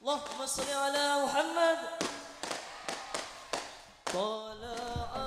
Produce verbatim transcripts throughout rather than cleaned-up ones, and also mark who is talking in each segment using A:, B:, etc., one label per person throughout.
A: اللهم صل على محمد. طلع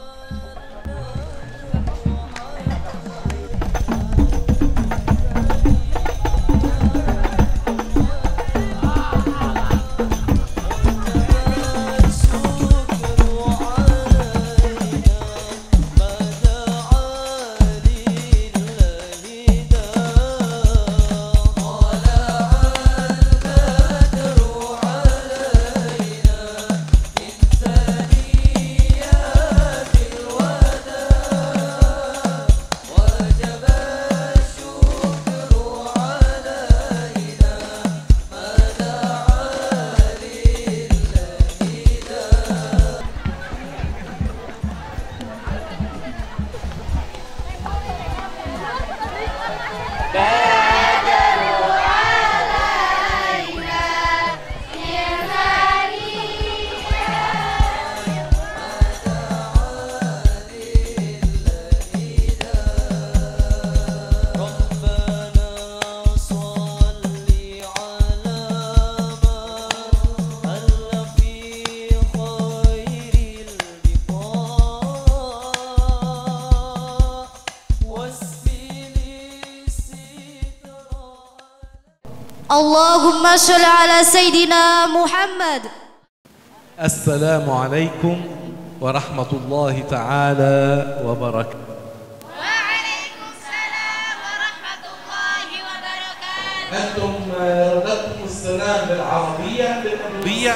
B: اللهم صل على سيدنا محمد.
C: السلام عليكم ورحمة الله تعالى وبركاته.
D: وعليكم السلام ورحمة الله وبركاته.
C: أنتم رددتم السلام بالعربية بالأندونيسية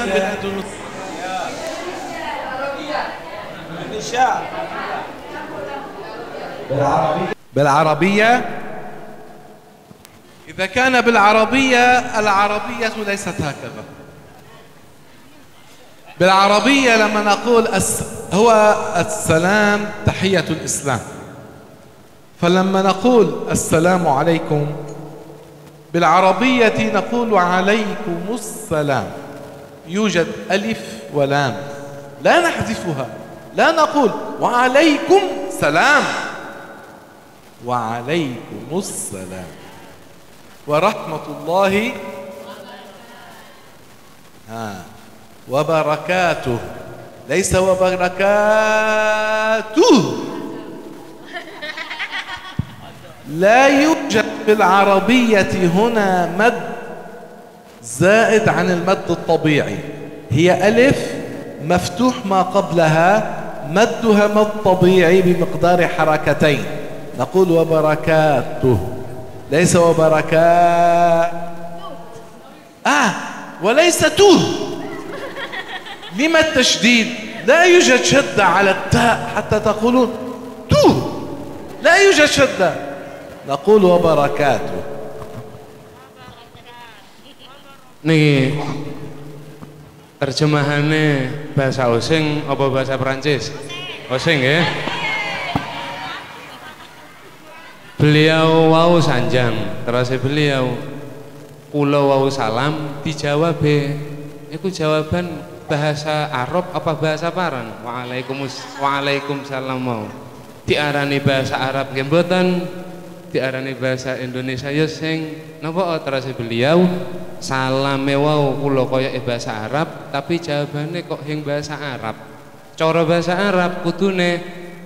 C: بالأندونيسية بالعربية بالعربية. إذا كان بالعربية، العربية ليست هكذا. بالعربية لما نقول الس... هو السلام تحية الإسلام، فلما نقول السلام عليكم بالعربية نقول عليكم السلام، يوجد ألف ولام لا نحذفها، لا نقول وعليكم سلام، وعليكم السلام ورحمة الله ها وبركاته، ليس وبركاته. لا يوجد في العربية هنا مد زائد عن المد الطبيعي، هي ألف مفتوح ما قبلها، مدها مد طبيعي بمقدار حركتين، نقول وبركاته، ليس وبركات آه وليس تو. لما التشديد؟ لا يوجد شدة على التاء حتى تقولون تو، لا يوجد شدة، نقول وبركاته.
E: Niki terjemahannya bahasa Osing apa bahasa Perancis? Osing ya. Beliau wau sanjang, terus beliau kula wau salam dijawab iku jawaban bahasa Arab apa bahasa Paran? Waalaikumsalam. Waalaikumsalam mau. Diarani bahasa Arab nggih mboten, diarani bahasa Indonesia ya sing napa terus beliau salame wau kula kaya bahasa Arab tapi jawabane kok ing bahasa Arab. Cara bahasa Arab kudune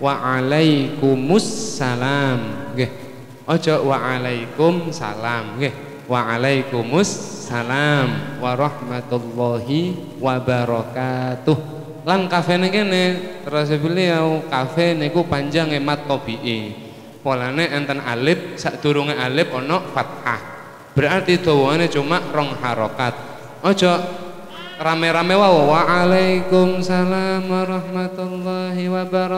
E: waalaikumsalam nggih. Ojo waalaikumsalam nggih. Waalaikumsalam warahmatullahi wabarakatuh. Lan kafene kene terus beliau kafe niku panjang mat tabii. Polane enten alif, sadurunge alif ana fathah. Berarti dawane cuma rong harokat. Ojo rame-rame wae waalaikumsalam warahmatullahi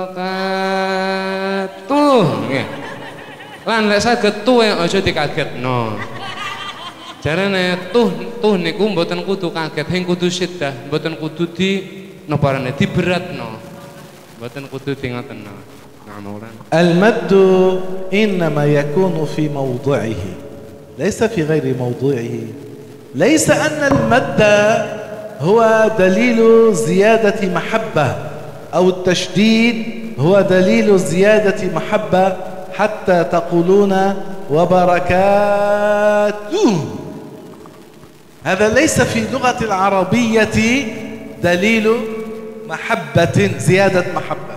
E: wabarakatuh nggih. Lan lek saged tuwe aja dikagetno. Jarene tuh tuh niku mboten kudu kaget, hing kudu syiddah, mboten kudu di noparane diberatno. Mboten kudu di ngoten.
C: المد إنما يكون في موضعه ليس في غير موضعه. ليس أن المد هو دليل زيادة محبة أو التشديد هو دليل زيادة محبة حتى تقولون وبركاته. هذا ليس في اللغة العربية دليل محبة زيادة محبة.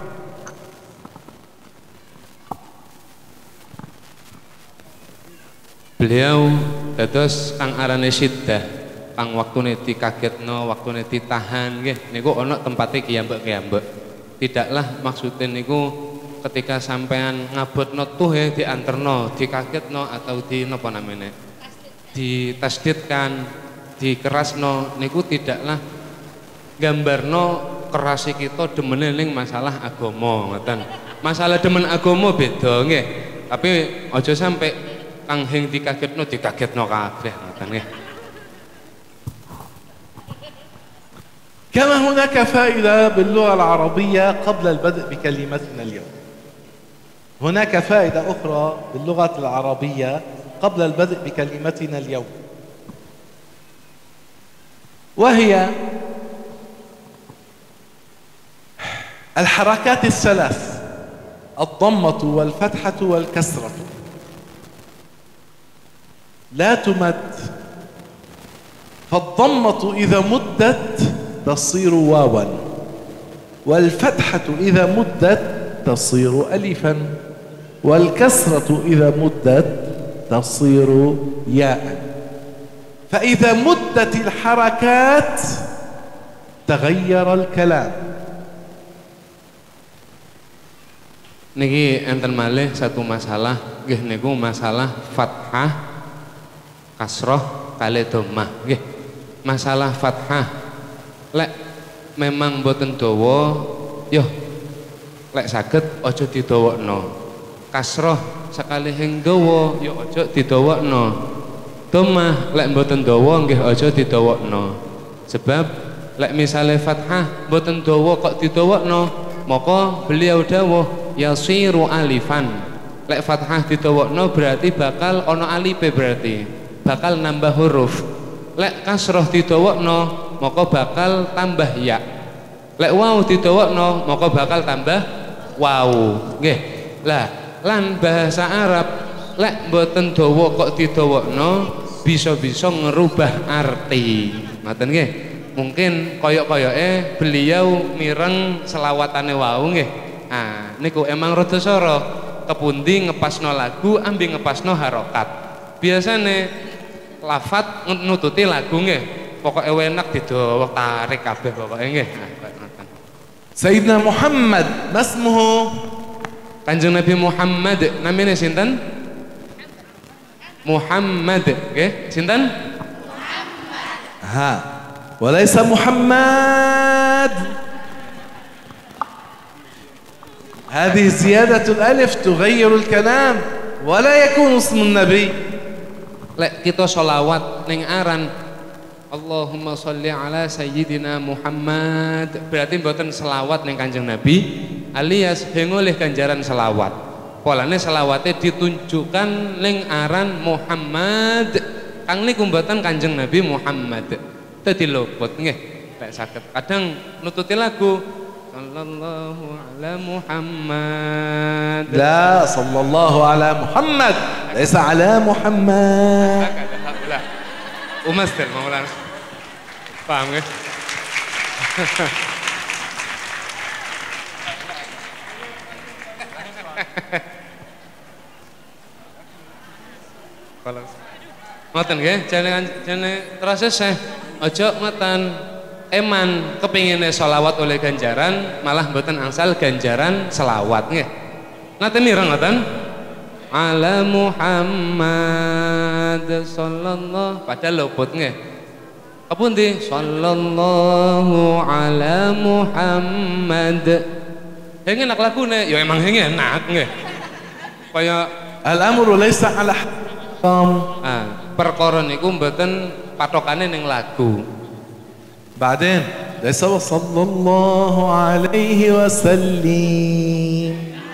E: Beliau dados kang arane siddah, kang waktune dikagetno, waktune ditahan nggih niku ana tempate kiyambek-kiyambek. Tidaklah maksudnya niku ketika sampean ngabotno tuh ya dianterno, dikagetno atau di napa namanya? Ditasdidkan, dikerasno niku tidaklah gambarno kerasi kita demene ning masalah agama ngoten. Masalah demen agama beda nggih. Tapi aja sampai kang hing dikagetno dikagetno kabeh ngoten nggih.
C: كما هناك فائدة باللغة العربية قبل البدء بكلمتنا اليوم. هناك فائدة أخرى باللغة العربية قبل البدء بكلمتنا اليوم، وهي الحركات الثلاث: الضمة والفتحة والكسرة لا تمد، فالضمة إذا مدت تصير واوا، والفتحة إذا مدت تصير ألفا، والكسرة إذا مدت تصير ياء. فإذا مدت الحركات تغير الكلام.
E: Niki enten malih satu masalah nggih niku masalah fathah kasroh kali dhammah nggih. Masalah fathah lek memang boten dawa yo lek saged aja didawakno. Kasroh sekali hing dawa yo aja didawakno. Dhammah lek boten dawa nggih aja didawakno. Sebab lek misale fathah boten dawa kok didawakno, maka beliau dawuh yasiru alifan. Lek fathah didawakno berarti bakal ono alife, berarti bakal nambah huruf. Lek kasroh didawakno maka bakal tambah ya. Lek waw didawakno maka bakal tambah waw nggih. Lah lan bahasa Arab lek mboten dawa kok didawakno bisa-bisa ngerubah arti. Ngoten nggih. Mungkin koyok-koyoke beliau mireng selawatane wau nggih. Ah, niku emang rada sora kepundi ngepasno lagu ambi ngepasno harokat. Biasane lafat nututi lagu nggih. Pokoke enak didawa tarik kabeh pokoke nggih.
C: Sayyidina Muhammad masmuhu,
E: Kanjeng Nabi Muhammad namine sinten? Muhammad nggih. Sinten?
C: Muhammad. Ha. Walaysa Muhammad. هذه زيادة الألف تغير الكلام ولا يكون اسم النبي.
E: Lek kita sholawat ning aran Allahumma sholli ala sayyidina Muhammad, berarti mboten selawat ning Kanjeng Nabi alias hengoleh ganjaran selawat. Polane selawate ditunjukkan ning aran Muhammad kang niku mboten Kanjeng Nabi Muhammad. Dadi luput nggih. Lek saged kadang nututi lagu sallallahu ala Muhammad.
C: لا صلى الله على محمد ليس على محمد.
E: Umastil Maulana. Paham nggih? Kalau ngoten nggih, jane jane terus sih aja ngoten. Eman kepingine sholawat oleh ganjaran malah mboten angsal ganjaran selawat nggih. Nate mireng ngoten? Ala Muhammad sallallahu, padahal luput nggih. Kapundi? Sallallahu ala Muhammad. Henge enak lagune, ya emang henge enak nggih. Kaya
C: al-amru laysa ala haram.
E: Ah, perkara niku mboten patokane ning lagu.
C: بعدين ليس وصلى الله عليه وسلم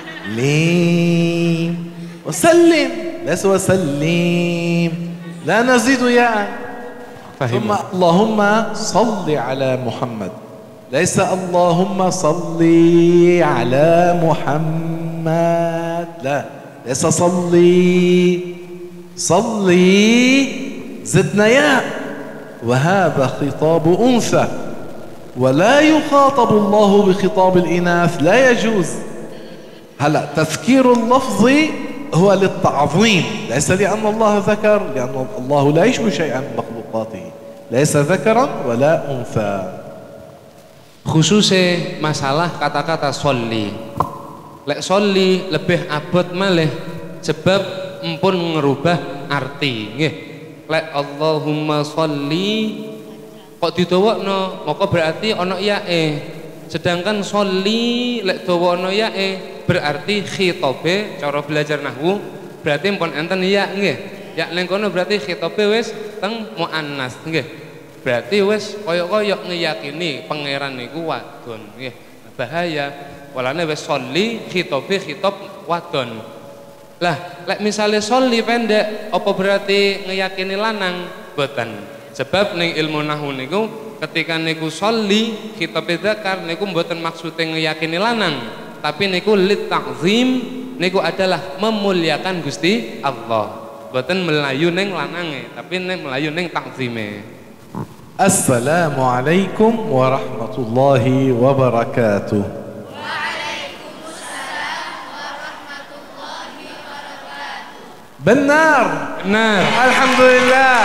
C: لين وسلم ليس وسلم لا نزيد ياء. ثم اللهم صل على محمد ليس اللهم صل على محمد، لا ليس صلي صلي زدنا ياء وهذا خطاب أنثى ولا يخاطب الله بخطاب الإناث لا يجوز. هلا تذكير اللفظ هو للتعظيم ليس لأن الله ذكر لأن الله لا يشبه شيئا من مخلوقاته ليس ذكرا ولا أنثى.
E: Khususnya masalah kata-kata sholli. Lek sholli lebih abot malih sebab empun ngerubah arti. Nggih. Lek Allahumma sholli kok didawakno maka berarti ana yae. Sedangkan sholli lek dawa ana yae berarti khitabe cara belajar nahwu berarti empun enten ya nggih. Ya ning kono berarti khitabe wis teng muannas nggih. Berarti wis koyok-koyok ngeyakini pangeran niku wadon nggih. Bahaya. Walane wis sholli khitabe khitab wadon. Lah, lek misale sholli pendek apa berarti ngeyakini lanang? Boten. Sebab ning ilmu nahwu niku ketika niku sholli khitabe dzakar niku mboten maksude ngeyakini lanang, tapi niku lit ta'zim niku adalah memuliakan Gusti Allah. Boten melayu ning lanange, tapi ning melayu ning ta'zime.
C: Assalamualaikum warahmatullahi wabarakatuh.
D: Waalaikumsalam warahmatullahi wabarakatuh.
C: Benar.
E: Benar.
C: Alhamdulillah.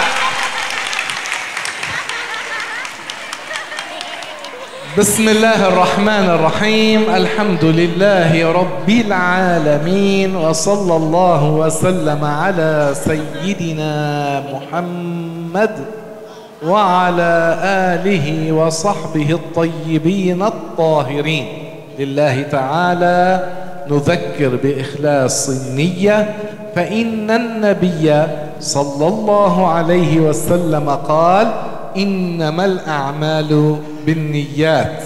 C: Bismillahirrahmanirrahim. Alhamdulillahi rabbil alamin wa sallallahu wa sallama ala sayyidina Muhammad وعلى آله وصحبه الطيبين الطاهرين. لله تعالى نذكر بإخلاص النية فإن النبي صلى الله عليه وسلم قال إنما الأعمال بالنيات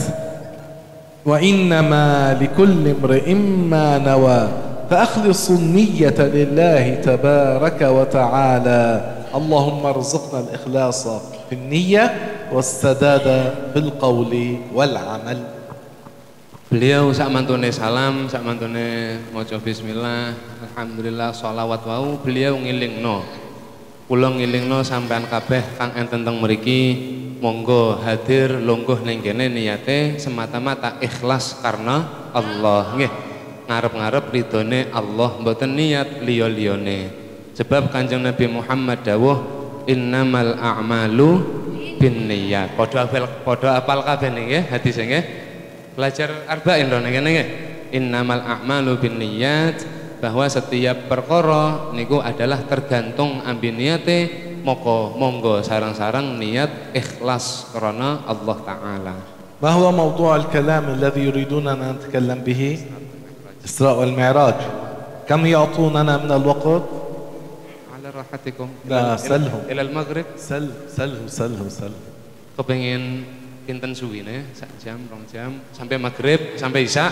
C: وإنما لكل امرئ ما نوى فأخلصوا النية لله تبارك وتعالى. اللهم ارزقنا الإخلاص في النية والسداد في القول والعمل.
E: Beliau sak mantune salam, sak mantune maca bismillah, alhamdulillah, sholawat wau beliau ngilingno. Kula ngilingno sampean kabeh kang enten teng mriki, monggo hadir lungguh ning kene niyate semata-mata ikhlas karena Allah nggih. Ngarep-ngarep ridhone Allah mboten niat liya-liyane. Sebab Kanjeng Nabi Muhammad dawuh innamal a'malu binniyat. Padha apal padha apal kabeh nggih hadis nggih. Belajar arba'in lho nggih nggih. Innamal a'malu binniyat bahwa setiap perkara niku adalah tergantung ambi niate. Moko monggo sarang-sarang niat ikhlas karena Allah taala.
C: ما هو موضوع الكلام الذي يريدون أن نتكلم به؟ إسراء والمعراج. كم يعطوننا من الوقت؟
E: Rahatikum
C: nah, salhum
E: ilal maghrib
C: sal salhu salhu salhu
E: kepengin pinten suwine sak jam rong jam sampai maghrib sampai isya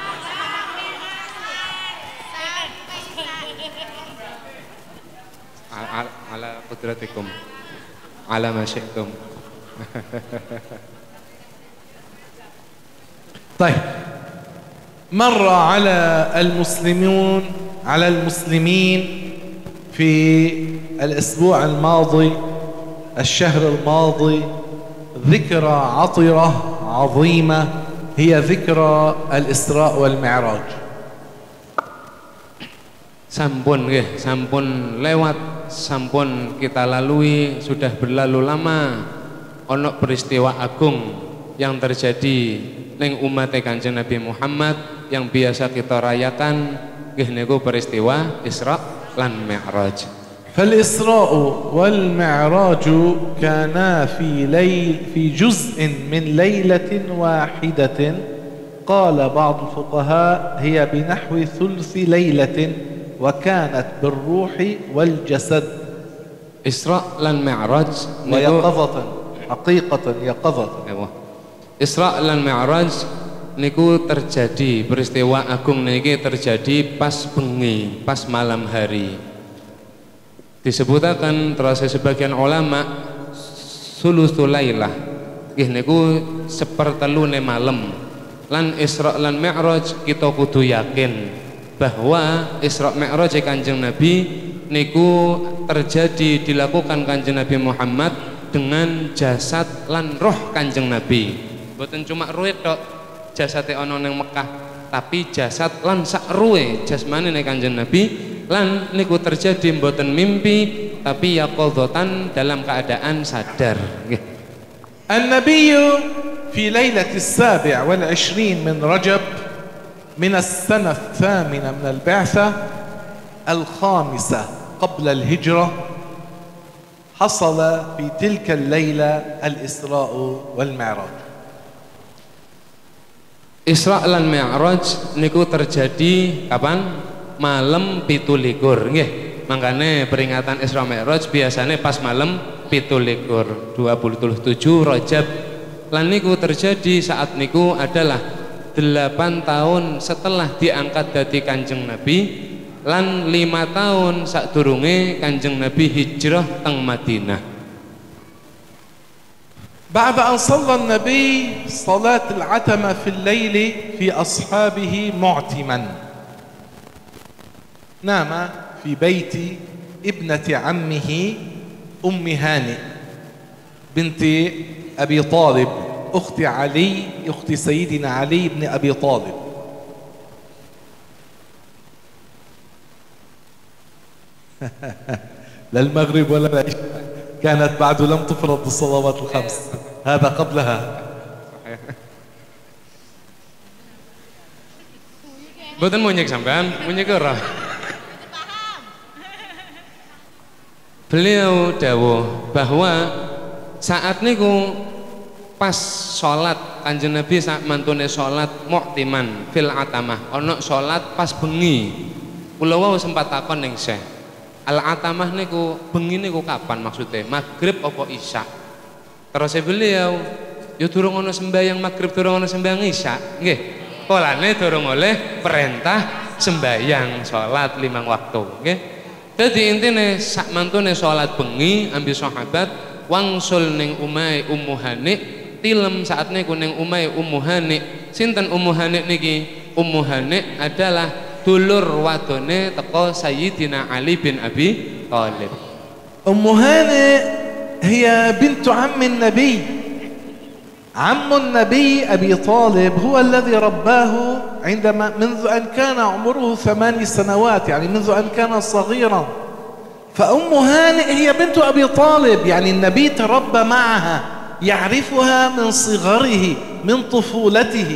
E: ala, ala qudratikum ala ma syi'tum.
C: طيب مر على المسلمون على المسلمين في الأسبوع الماضي الشهر الماضي ذكرى عطرة عظيمة هي ذكرى الإسراء والمعراج.
E: Sampun nggih, sampun lewat, sampun kita lalui, sudah berlalu lama. Ono peristiwa agung yang terjadi ning umat Kanjeng Nabi Muhammad yang biasa kita rayakan nggih niku peristiwa Isra lan Mi'raj.
C: فالإسراء والمعراج كانا في ليل في جزء من ليلة واحدة قال بعض الفقهاء هي بنحو ثلث ليلة وكانت بالروح والجسد.
E: Isra lan Mi'raj
C: ويقظة حقيقة يقظة.
E: Isra lan Mi'raj niku terjadi peristiwa agung niki terjadi pas bengi, pas malam hari. Disebutakan terus sebagian ulama sulusul lailah. Nggih niku sepertelune malam. Lan Isra lan Mi'raj kita kudu yakin bahwa Isra Mi'raj Kanjeng Nabi niku terjadi dilakukan Kanjeng Nabi Muhammad dengan jasad lan roh Kanjeng Nabi. Mboten cuma ruhe tok jasate ana ning Mekah, tapi jasad lan sak ruhe jasmane ning Kanjeng Nabi lan niku terjadi mboten mimpi tapi yaqadhatan dalam keadaan sadar. Nggih.
C: النبي في ليلة السابع والعشرين من رجب من السنة الثامنة من البعثة الخامسة قبل الهجرة حصل في تلك الليلة الإسراء والمعراج.
E: Isra lan Mi'raj niku terjadi kapan? Malam pitu likur. Nggih. Makanya peringatan Isra Mi'raj biasanya pas malam pitu likur dua puluh tujuh Rajab. Lan niku terjadi saat niku adalah delapan tahun setelah diangkat dadi Kanjeng Nabi lan lima tahun sadurunge Kanjeng Nabi hijrah teng Madinah.
C: بعد أن صلى النبي صلاة العتمة في الليل في أصحابه معتما نام في بيت ابنة عمه أم هانئ بنت أبي طالب أخت علي أخت سيدنا علي بن أبي طالب. لا المغرب ولا العشاء كانت بعد لم تفرض الصلوات الخمس، هذا قبلها.
E: Mboten munyek sampean, munyek ora. Beliau dawuh bahwa saat niku pas sholat Kanjeng Nabi sak mantune sholat mu'timan fil atamah, ana sholat pas bengi. Kula wau sempat takon ning Syekh, al atamah niku bengi niku kapan maksudnya? Maghrib apa isya? Terus beliau, ya durung ana sembahyang maghrib, durung ana sembahyang isya. Nggih. Polane durung oleh perintah sembahyang sholat limang waktu. Nggih. Dadi intine sak mantune sholat bengi ambil sahabat wangsul ning umai Ummu Hani, tilem saat niku ning umai Ummu Hani. Sinten Ummu Hani niki? Ummu Hani adalah dulur wadone teko Sayyidina Ali bin Abi Thalib.
C: أم هانئ هي بنت عم النبي. عم النبي أبي طالب هو الذي رباه عندما منذ أن كان عمره ثمان سنوات، يعني منذ أن كان صغيرا. فأم هانئ هي بنت أبي طالب، يعني النبي تربى معها، يعرفها من صغره من طفولته.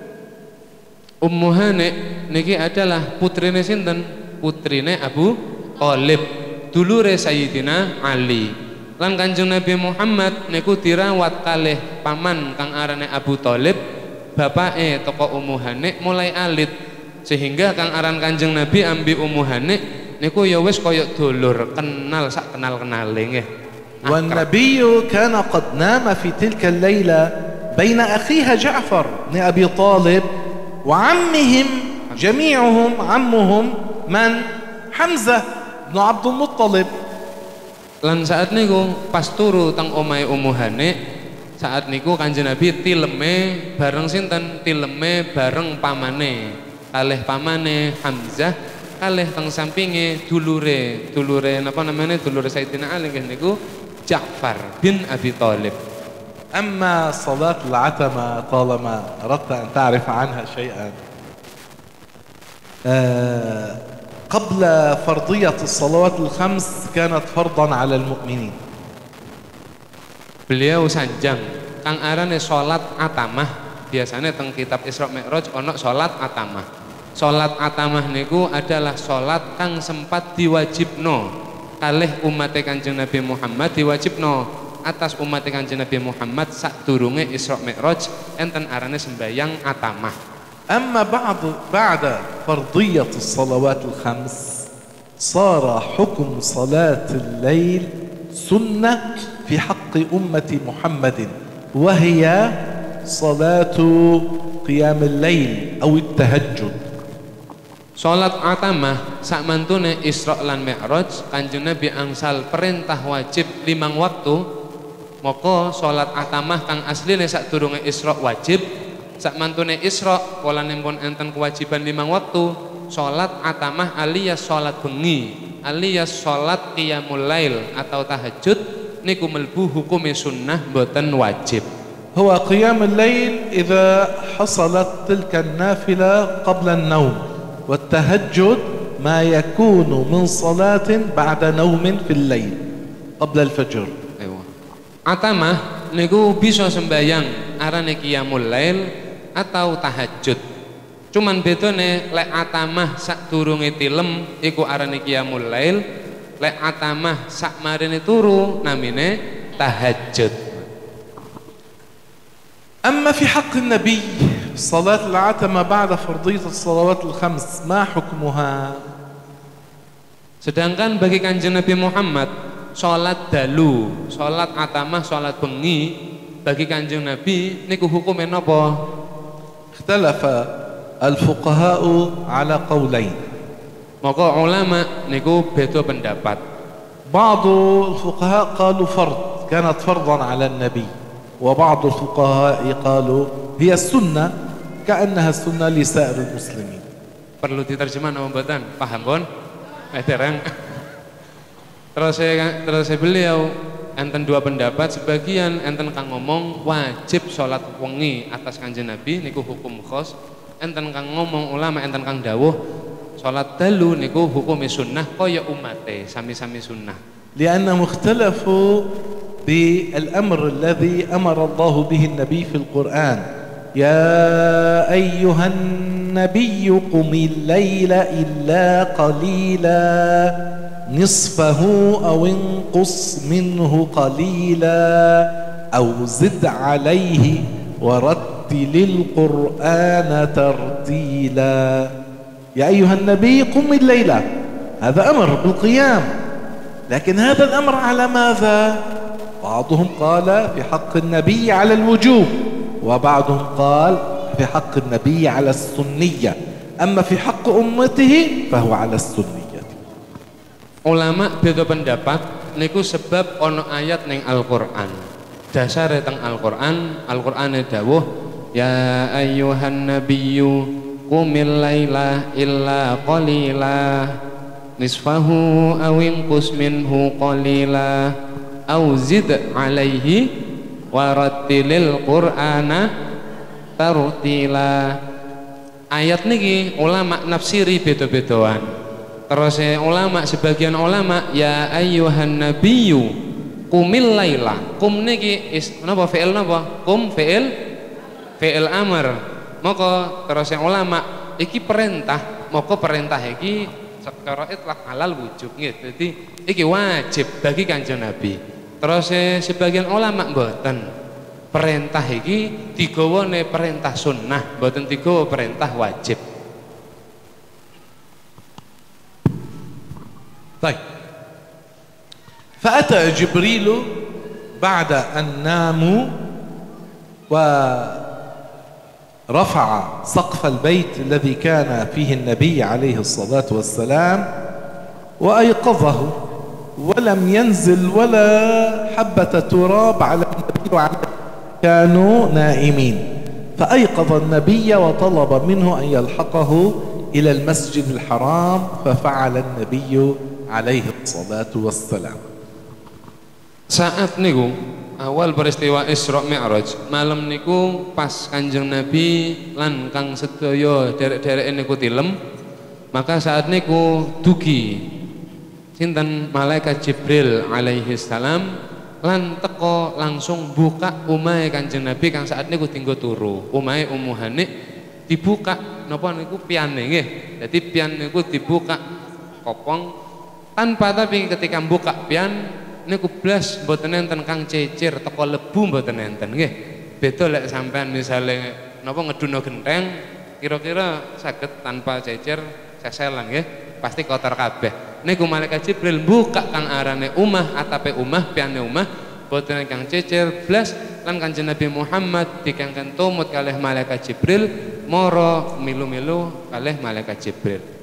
E: Ummu Hani niki adalah putrine sinten? Putrine Abu Thalib, dulure Sayyidina Ali. Lan Kanjeng Nabi Muhammad niku dirawat kalih paman kang arane Abu Thalib, bapake toko Ummu Hani mulai alit, sehingga kang aran Kanjeng Nabi ambi Ummu Hani niku ya wis kaya dulur, kenal sak kenal-kenale nggih.
C: والنبي كان قد نام في تلك الليلة بين أخيها جعفر بن أبي طالب وعمهم جميعهم عمهم من حمزة بن عبد المطلب.
E: Lan saat niku pas turu teng omahe Ummu Hani, saat niku Kanjeng Nabi tileme bareng sinten? Tileme bareng pamane, kalih pamane Hamzah, kalih teng sampinge dulure, dulure napa namanya? Dulure Sayyidina Ali nggih niku Ja'far bin Abi Thalib.
C: أما صلاة العتمة طالما أردت أن تعرف عنها شيئا، آه قبل فرضية الصلوات الخمس كانت فرضا على المؤمنين.
E: Beliau sanjang kang arane salat atamah, biasanya teng kitab Isra Mi'raj ana salat atamah. Salat atamah niku adalah salat kang sempat diwajibno kalih umat Kanjeng Nabi Muhammad, diwajibno atas umat Kanjeng Nabi Muhammad sadurunge Isra Mi'raj enten arane sembayang atamah.
C: أما بعد بعد فرضية الصلوات الخمس صار حكم صلاة الليل سنة في حق أمة محمد، وهي صلاة قيام الليل أو التهجد.
E: Salat atamah sak mantune Isra lan Mi'raj Kanjeng Nabi angsal perintah wajib limang waktu. Maka salat atamah kang asline sadurunge Isra wajib, sak mantune Isra polanipun enten kewajiban limang waktu. Salat atamah alias salat bengi, alias salat qiyamul lail atau tahajud niku melbu hukume sunnah mboten wajib.
C: هو قيام الليل إذا حصلت تلك النافلة قبل النوم، والتهجد ما يكون من صلاة بعد نوم في الليل قبل الفجر.
E: Ewa. Atamah niku bisa sembayang arane qiyamul lail atau tahajud. Cuman bedane lek atamah sadurunge tilem iku arane qiyamul lail, lek atamah sak marine turu namine tahajud.
C: أما في حق النبي صلاة العتمة بعد فرضية الصلوات الخمس ما حكمها؟
E: Sedangkan bagi Kanjeng Nabi Muhammad salat dalu, salat atamah, salat bengi bagi Kanjeng Nabi niku hukume napa?
C: اختلف الفقهاء على قولين.
E: Maka ulama niku beda pendapat.
C: بعض الفقهاء قالوا فرض، كانت فرضا على النبي، وبعض الفقهاء قالوا هي السنة كأنها السنة لسائر المسلمين.
E: Perlu diterjemah napa mboten? Paham pun? Eh dereng. Terus saya terus saya beliau enten dua pendapat, sebagian enten kang ngomong wajib salat wengi atas Kanjeng Nabi niku hukum khos, enten kang ngomong ulama enten kang dawuh salat dalu niku hukume sunnah kaya umate sami-sami sunnah.
C: لأنهم اختلفوا بالأمر الذي أمر الله به النبي في القرآن يا أيها النبي قم الليل إلا قليلا نصفه أو انقص منه قليلا أو زد عليه ورتل القرآن ترتيلا. يا أيها النبي قم الليل، هذا أمر بالقيام، لكن هذا الأمر على ماذا؟ بعضهم قال في حق النبي على الوجوب، وبعضهم قال في حق النبي على السنية، أما في حق أمته فهو على السنية.
E: Ulama beda pendapat niku sebab ono ayat ning Al-Qur'an. Dasare teng Al-Qur'an, Al-Qur'ane dawuh ya ayyuhan nabiyyu qumil laila illa qalila nisfahu aw inqus minhu qalila aw zid alaihi warattilil qur'ana tartila. Ayat niki ulama nafsiri beda-bedaan. Terus ulama sebagian ulama ya ayyuhan nabiyyu qumil laila. Qum niki is napa fi'il napa? Qum fi'il fi'il amr. Maka terus ulama iki perintah, maka perintah iki secara itlaq halal wujub nggih. Dadi iki wajib bagi Kanjeng Nabi. Terus sebagian ulama mboten. Perintah iki digawane perintah sunnah, mboten digawa perintah wajib.
C: طيب، فأتى جبريل بعد أن ناموا ورفع سقف البيت الذي كان فيه النبي عليه الصلاة والسلام وأيقظه، ولم ينزل ولا حبة تراب على النبي وعلى كانوا نائمين، فأيقظ النبي وطلب منه أن يلحقه إلى المسجد الحرام، ففعل النبي عليه الصلاة والسلام.
E: Saat niku awal peristiwa Isra Mi'raj, malam niku pas Kanjeng Nabi lan kang sedaya derek-dereke niku tilem, maka saat niku dugi sinten malaikat Jibril alaihi salam lan teko langsung buka umahe Kanjeng Nabi kang saat niku tinggo turu. Umahe Ummu Hani dibuka napa niku piane nggih. Dadi pian niku dibuka kopong tanpa, tapi ketika buka pian niku blas mboten enten kang cecer teko lebu mboten enten nggih. Beda lek sampean misale napa ngeduna genteng kira-kira saged tanpa cecer seselan nggih, pasti kotor kabeh. Niku malaikat Jibril buka kang arane umah, atape umah, piane umah mboten kang cecer blas lan Kanjeng Nabi Muhammad dikengken tumut kalih malaikat Jibril mara milu-milu kalih malaikat Jibril.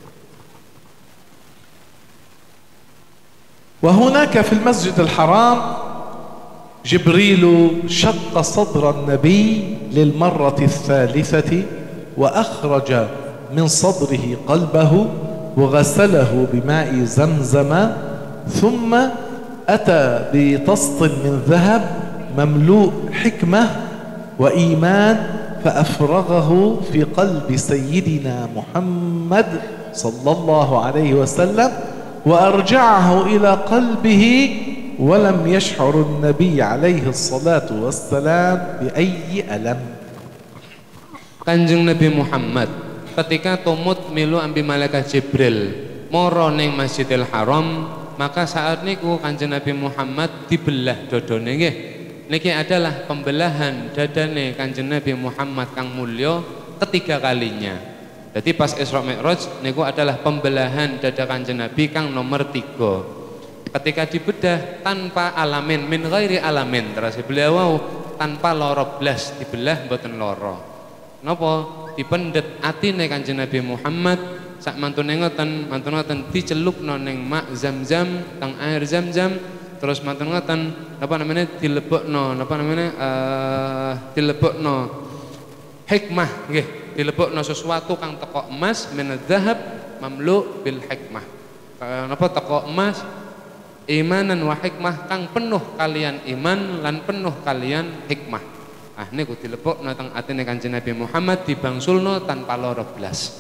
C: وهناك في المسجد الحرام جبريل شق صدر النبي للمرة الثالثة وأخرج من صدره قلبه وغسله بماء زمزم ثم أتى بطست من ذهب مملوء حكمة وإيمان فأفرغه في قلب سيدنا محمد صلى الله عليه وسلم وأرجعه إلى قلبه ولم يشعر النبي عليه الصلاة والسلام بأي ألم.
E: Kanjeng Nabi Muhammad ketika tumut milu ambi malaikat Jibril moro ning Masjidil Haram, maka saat niku Kanjeng Nabi Muhammad dibelah dodone nggih. Niki adalah pembelahan dadane Kanjeng Nabi Muhammad kang mulya ketiga kalinya. Jadi pas Isra Mi'raj niku adalah pembelahan dada Kanjeng Nabi kang nomor tiga. Ketika dibedah tanpa alamin, min ghairi alamin, terus beliau tanpa loro blas, dibelah mboten loro. Napa dipendet atine Kanjeng Nabi Muhammad sak mantune ngoten, mantune ngoten dicelupno ning mak Zam-Zam, teng air Zam-Zam, terus mantune ngoten napa namanya dilebokno, napa namanya uh, dilebokno hikmah nggih, dilebokno sesuatu kang teko emas min dzahab mamlu bil hikmah. Uh, napa teko emas imanan wa hikmah kang penuh kalian iman lan penuh kalian hikmah. Ah niku dilebokno teng atine Kanjeng Nabi Muhammad dibangsulno tanpa loro blas.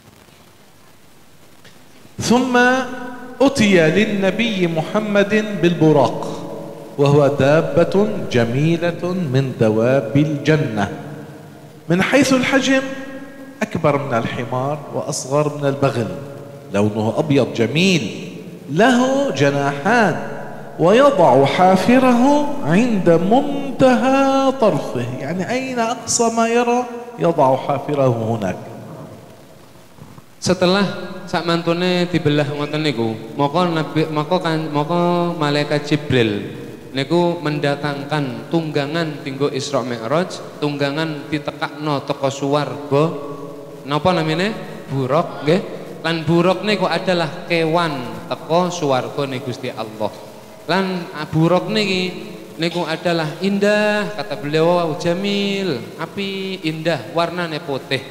C: ثم أتي للنبي محمد بالبراق وهو دابة جميلة من دواب الجنة من حيث الحجم أكبر من الحمار وأصغر من البغل، لونه أبيض جميل له جناحان ويضع حافره عند منتهى طرفه، يعني أين أقصى ما يرى يضع حافره هناك.
E: Setelah sak mantune dibelah ngoten niku, maka nabi maka kan maka malaikat Jibril niku mendatangkan tunggangan tinggo Isra Mi'raj, tunggangan ditekakno teko swarga napa namine buraq nggih. Lan buraq niku adalah kewan teko swargane Gusti Allah. Lan buraq niki niku adalah indah, kata beliau jamil, api indah, warnane putih.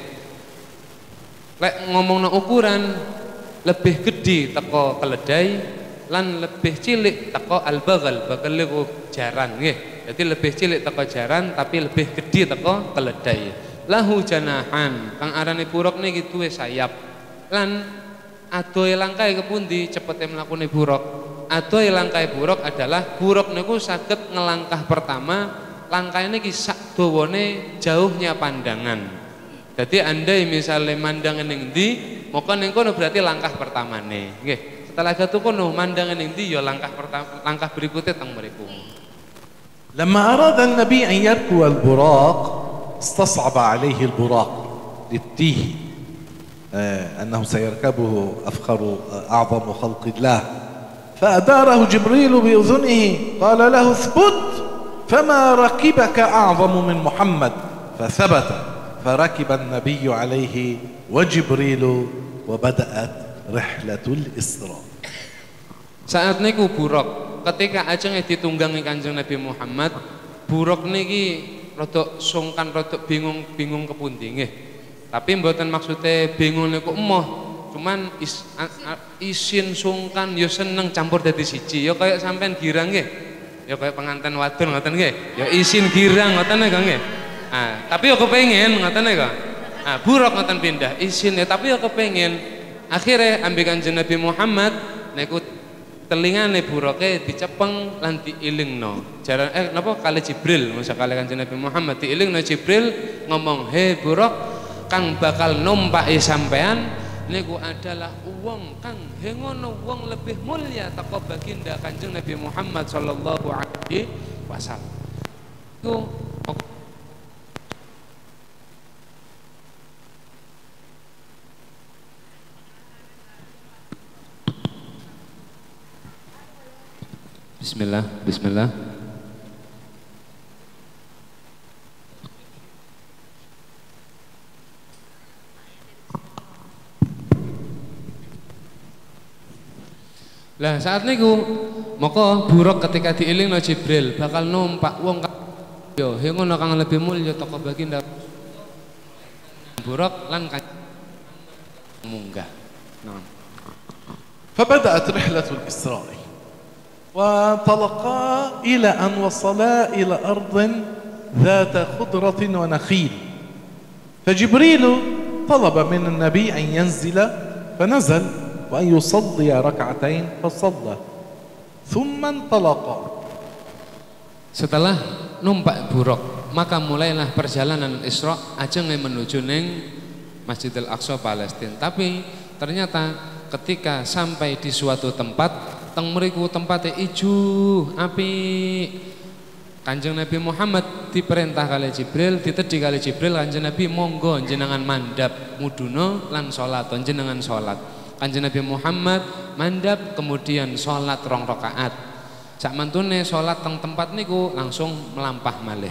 E: Lek ngomongno ukuran lebih gede teko keledai lan lebih cilik teko al-baghal, baghal niku jaran nggih. Jadi lebih cilik teko jaran tapi lebih gede teko keledai. Lahu janahan, kang arane buraq niki duwe sayap. Lan adohe langkahe kepundi cepete mlakune buraq. Adohe langkahe buraq adalah buraq niku saged ngelangkah pertama, langkahe niki sak dawane jauhnya pandangan. Jadi andai misalnya mandangan ning ndi, maka ning kono berarti langkah pertamane. Nggih. Setelah jatuh kono mandangan ning ndi ya langkah pertama, langkah berikutnya teng mriku.
C: لما أراد النبي أن يركب البراق استصعب عليه البراق للتيه أنه سيركبه أفخر أعظم خلق الله، فأداره جبريل بأذنه قال له اثبت فما ركبك أعظم من محمد، فثبت فركب النبي عليه وجبريل وبدأت رحلة الإسراء.
E: Saat niku buraq ketika ajenge ditunggangi Kanjeng Nabi Muhammad, buraq niki rada sungkan, rada bingung-bingung kepundi nggih. Tapi mboten maksude bingung niku emoh, cuman is, a, a, isin sungkan ya seneng campur dadi siji. Ya kaya sampean girang nggih. Ya kaya pengantin wadon ngoten nggih. Ya isin girang ngoten nggih. Ah, tapi aku pengen ngoten kok. Ah, buraq ngoten pindah isin ya, tapi aku pengen. Akhirnya ambil Kanjeng Nabi Muhammad niku telingane burake dicepeng lan diilingno. Jaran eh napa kali Jibril, masa kali Kanjeng Nabi Muhammad diilingno Jibril ngomong, "He buraq, kang bakal numpaki sampean niku adalah wong kang hengono wong lebih mulia teko baginda Kanjeng Nabi Muhammad sallallahu alaihi wasallam." Iku Bismillah, bismillah. Lah saat niku maka buraq ketika diilingno Jibril bakal numpak wong yo ngono kang lebih mulya teko baginda buraq lan munggah. Nah.
C: فبدأت رحلة الإسراء وانطلقا إلى أن وصلا إلى أرض ذات خضرة ونخيل، فجبريل طلب من النبي أن ينزل فنزل وأن يصلي ركعتين فصلى ثم انطلقا.
E: Setelah numpak buruk, maka mulailah perjalanan Isra ajeng menuju ning Masjidil Aqsa Palestina. Tapi ternyata ketika sampai di suatu tempat, teng mriku tempatnya ijo api, Kanjeng Nabi Muhammad diperintah kali Jibril, ditedhi kali Jibril, Kanjeng Nabi monggo jenengan mandap muduna lan salat, jenengan salat. Kanjeng Nabi Muhammad mandap kemudian salat rong rakaat. Sak mantune salat teng tempat niku langsung melampah malih.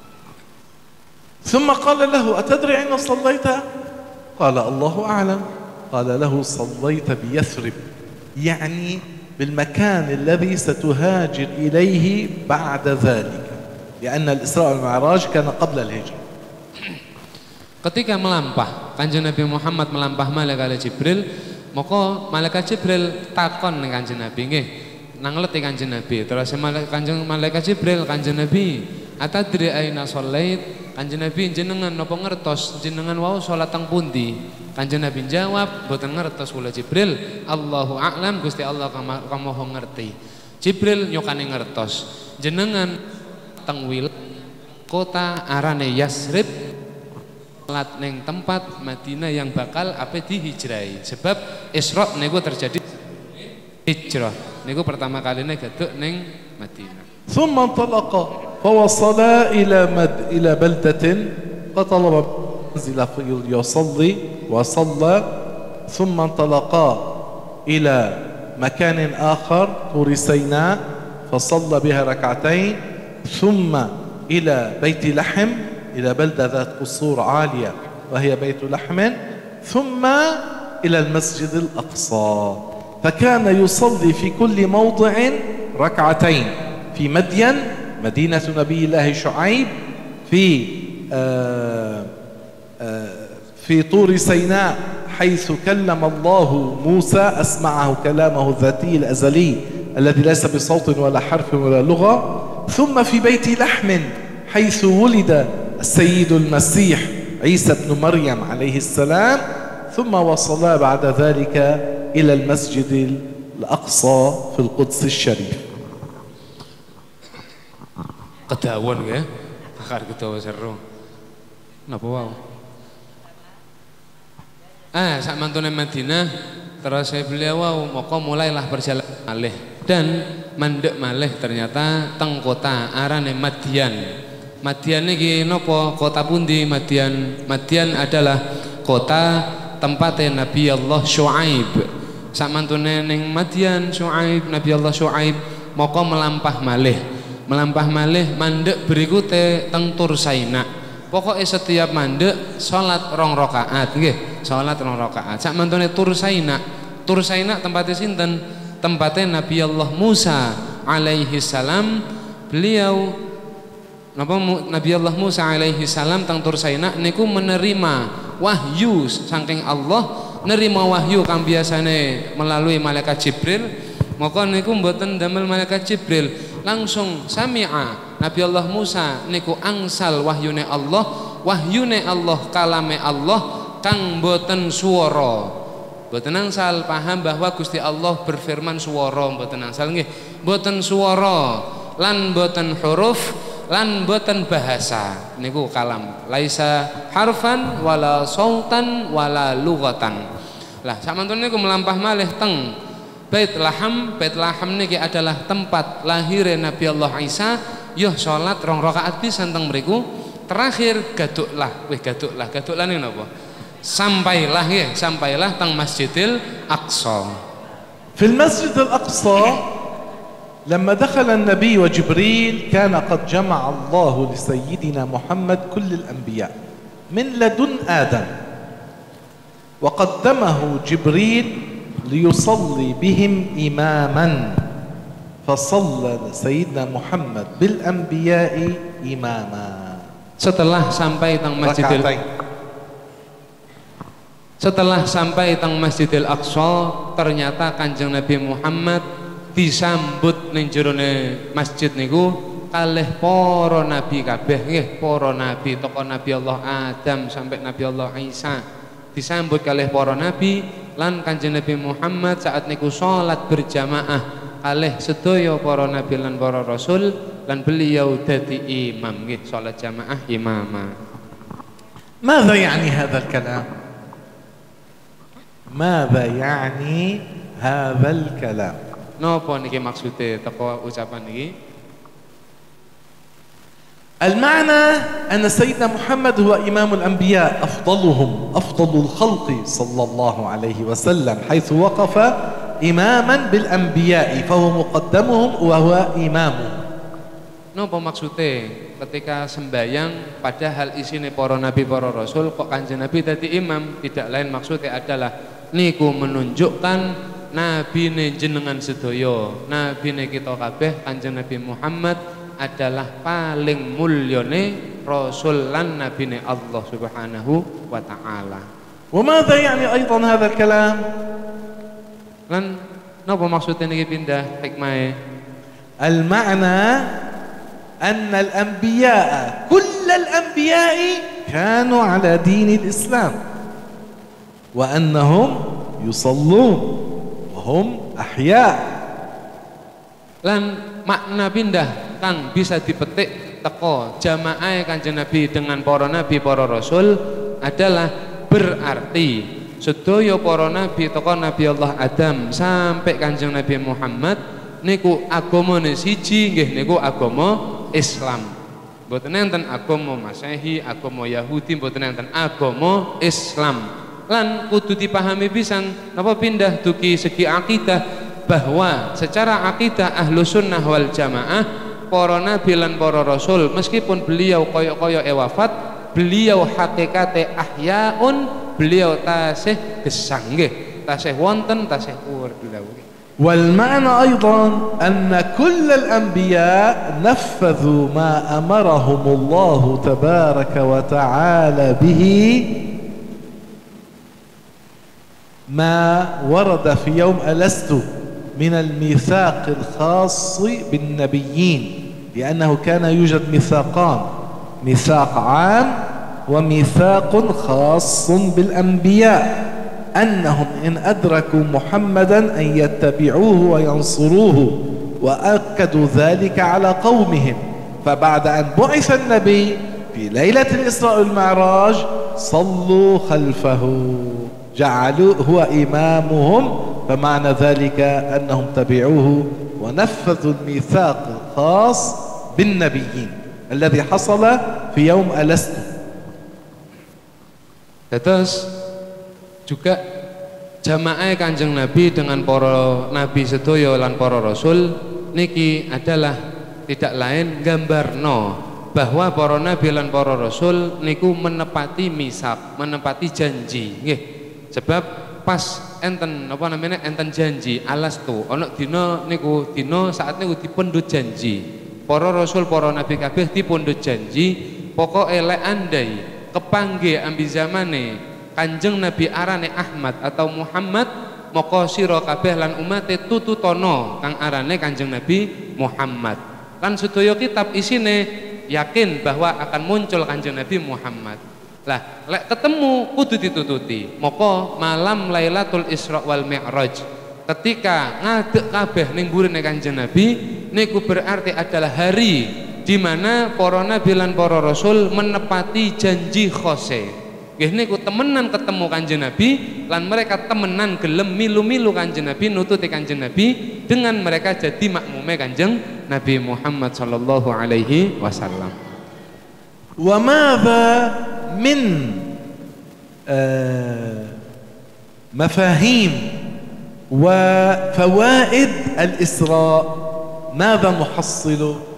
C: ثم قال له أتدري أين صليت؟ قال الله أعلم. قال له صليت بيثرب، يعني بالمكان الذي ستهاجر إليه بعد ذلك، لأن الإسراء والمعراج كان قبل الهجرة.
E: Ketika melampah, Kanjeng Nabi Muhammad melampah malih kali Jibril, maka malaikat Jibril takon ning Kanjeng Nabi, nggih, nangleti Kanjeng Nabi. Terus Kanjeng malaikat Jibril, Kanjeng Nabi, atadri aina sholait? Kanjeng Nabi jenengan napa ngertos jenengan wau salat teng pundi? Kanjeng Nabi jawab, mboten ngertos kula Jibril, Allahu a'lam, Gusti Allah kamu ngerti. Jibril nyokane ngertos, jenengan teng wil kota arane Yasrib, salat ning tempat Madinah yang bakal ape dihijrahi. Sebab Isra niku terjadi hijrah. Niku pertama kaline gaduk ning Madinah.
C: ثم انطلق فوصلا إلى مد إلى بلدة فطلب منزل يصلي وصلى ثم انطلقا إلى مكان آخر طور سيناء فصلى بها ركعتين ثم إلى بيت لحم إلى بلدة ذات قصور عالية وهي بيت لحم ثم إلى المسجد الأقصى، فكان يصلي في كل موضع ركعتين، في مدين مدينة نبي الله شعيب، في آآ آآ في طور سيناء حيث كلم الله موسى أسمعه كلامه الذاتي الأزلي الذي ليس بصوت ولا حرف ولا لغة، ثم في بيت لحم حيث ولد السيد المسيح عيسى بن مريم عليه السلام، ثم وصلا بعد ذلك إلى المسجد الأقصى في القدس الشريف.
E: Kedawon nggih, akar kedawa seru. Napa wae? Ah, sak mantune Madinah, terus saya beliau wau maka mulailah perjalanan malih dan mandek malih ternyata teng kota arane Madian. Madian niki napa? Kota pundi Madian? Madian adalah kota tempatnya Nabi Allah Syuaib. Sak mantune ning Madian Syuaib, Nabi Allah Syuaib maka melampah malih. Melampah malih mandek berikute teng Tur Saina. Pokoknya setiap mandek salat rong rakaat nggih, salat rong rakaat. Sak mantune Tur Saina. Tur Saina tempatnya sinten? Tempatnya Nabi Allah Musa alaihi salam. Beliau napa Nabi Allah Musa alaihi salam teng Tur Saina niku menerima wahyu saking Allah, nerima wahyu kang biasane melalui malaikat Jibril. Maka niku mboten damel malaikat Jibril, langsung sami'a Nabi Allah Musa niku angsal wahyune Allah, wahyune Allah kalame Allah kang mboten swara. Mboten angsal, paham bahwa Gusti Allah berfirman swara, mboten angsal nggih. Mboten swara lan mboten huruf lan mboten bahasa. Niku kalam. Laisa harfan wala sautan wala lughatan. Lah samanten niku melampah malih teng Bait Laham. Bait Laham niki adalah tempat lahir Nabi Allah Isa. Yo salat rong rakaat pisan teng mriku. Terakhir gaduklah, weh gaduklah, gaduklah niku napa? Sampailah ya, sampailah teng Masjidil Aqsa.
C: في المسجد الأقصى لما دخل النبي وجبريل كان قد جمع الله لسيدنا محمد كل الأنبياء من لدن آدم، وقدمه جبريل ليصلي بهم إماما، فصلى سيدنا محمد بالأنبياء إماما.
E: Setelah sampai teng Masjidil Setelah sampai teng Masjidil Aqsa, ternyata Kanjeng Nabi Muhammad disambut ning jerone masjid niku kalih para nabi kabeh nggih, para nabi tokoh Nabi Allah Adam sampai Nabi Allah Isa disambut kalih para nabi lan Kanjeng Nabi Muhammad saat niku salat berjamaah kalih sedaya para nabi lan para rasul lan beliau dadi imam nggih, salat jamaah imamah.
C: ماذا يعني هذا الكلام؟ ماذا يعني هذا الكلام؟
E: Napa niki maksude teko ucapan niki?
C: المعنى أن سيدنا محمد هو إمام الأنبياء أفضلهم أفضل الخلق صلى الله عليه وسلم حيث وقف إماما بالأنبياء فهو مقدمهم وهو إمامهم.
E: Napa maksude ketika sembayang padahal isine para nabi para rasul kok Kanjeng Nabi dadi imam? Tidak lain maksudnya adalah niku menunjukkan nabine jenengan sedaya, nabine kita kabeh Kanjeng Nabi Muhammad adalah paling mulyane rasul lan nabine Allah Subhanahu wa taala.
C: وماذا يعني أيضا هذا الكلام؟
E: Lan napa maksudnya niki pindah hikmahe?
C: المعنى أن الأنبياء كل الأنبياء كانوا على دين الإسلام وأنهم يصلون وهم أحياء.
E: Lan makna pindah kang bisa dipetik teko jamaah Kanjeng Nabi dengan para nabi para rasul adalah berarti sedaya para nabi teko Nabi Allah Adam sampai Kanjeng Nabi Muhammad niku agamane siji nggih, niku agama Islam. Mboten enten agama Masehi, agama Yahudi, mboten enten agama Islam. Lan kudu dipahami pisan napa pindah dugi segi akidah bahwa secara akidah ahlu sunnah wal jamaah para nabi lan para rasul meskipun beliau koyok-koyok e wafat, beliau hakikate ahyaun, beliau tasih gesang nggih, tasih wonten, tasih urip beliau.
C: والمعنى أيضا أن كل الأنبياء نفذوا ما أمرهم الله تبارك وتعالى به ما ورد في يوم ألست من الميثاق الخاص بالنبيين لأنه كان يوجد ميثاقان، ميثاق عام وميثاق خاص بالأنبياء أنهم إن أدركوا محمدا أن يتبعوه وينصروه وأكدوا ذلك على قومهم. فبعد أن بعث النبي في ليلة الإسراء والمعراج صلوا خلفه جعلوه هو إمامهم، فمعنى ذلك أنهم تبعوه ونفذوا الميثاق الخاص بالنبيين الذي حصل في يوم ألست.
E: Terus juga jamaah Kanjeng Nabi dengan para nabi sedaya lan para rasul niki adalah tidak lain gambarno bahwa para nabi lan para rasul niku menepati misak, menepati janji nggih. Sebab pas enten apa namanya enten janji alastu ana dina niku dina saat niku dipundhut janji. Para rasul para nabi kabeh dipundhut janji pokoke lek andai kepanggih ambi zamane Kanjeng Nabi arane Ahmad atau Muhammad maka sira kabeh lan umate tututono kang arane Kanjeng Nabi Muhammad. Lan sedaya kitab isine yakin bahwa akan muncul Kanjeng Nabi Muhammad. Lah lek ketemu kudu ditututi. Maka malam Lailatul Isra wal Mi'raj ketika ngadeg kabeh ning burine Kanjeng Nabi niku berarti adalah hari di mana para nabi lan para rasul menepati janji khose. Nggih niku temenan ketemu Kanjeng Nabi lan mereka temenan gelem milu-milu Kanjeng Nabi nututi Kanjeng Nabi dengan mereka jadi makmume Kanjeng Nabi Muhammad sallallahu alaihi wasallam.
C: Wa madza min uh, mafahim wa fawaid al-Isra madza nuhassilu?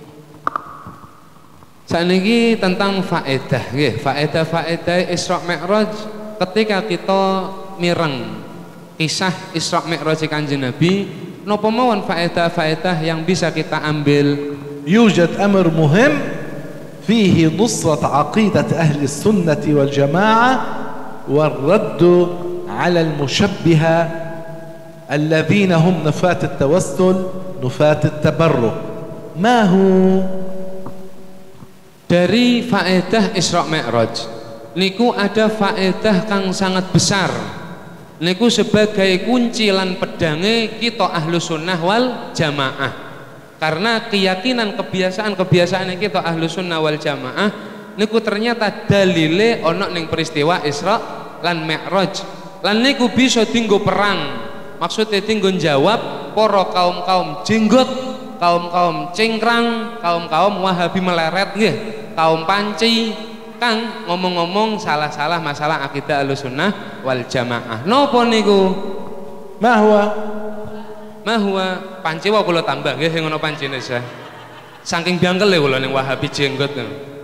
E: Saniki tentang faedah nggih, faedah-faedah Isra Mi'raj ketika kita mireng kisah Isra Mi'raj Kanjeng Nabi napa mawon faedah-faedah yang bisa kita ambil.
C: يوجد أمر مهم فيه نصرة عقيدة أهل السنة والجماعة والرد على المشبهة الذين هم نفاة التوسل نفاة التبرك. ما هو؟
E: Dari faedah Isra Mi'raj niku ada faedah kang sangat besar. Niku sebagai kunci lan pedange kita ahlu sunnah wal jamaah. Karena keyakinan kebiasaan-kebiasaan kita ahlu sunnah wal jamaah niku ternyata dalile ono ning peristiwa Isra lan Mi'raj. Lan niku bisa dinggo perang. Maksudnya dinggo jawab para kaum-kaum jenggot, kaum-kaum cingkrang, kaum-kaum Wahabi meleret nggih, kaum panci kang ngomong-ngomong salah-salah masalah akidah Ahlussunnah wal Jamaah. Napa niku?
C: ما هو؟
E: Ma huwa panci wae kula tambah nggih ngono pancine saya. Saking bangkel e kula ning Wahabi jenggot.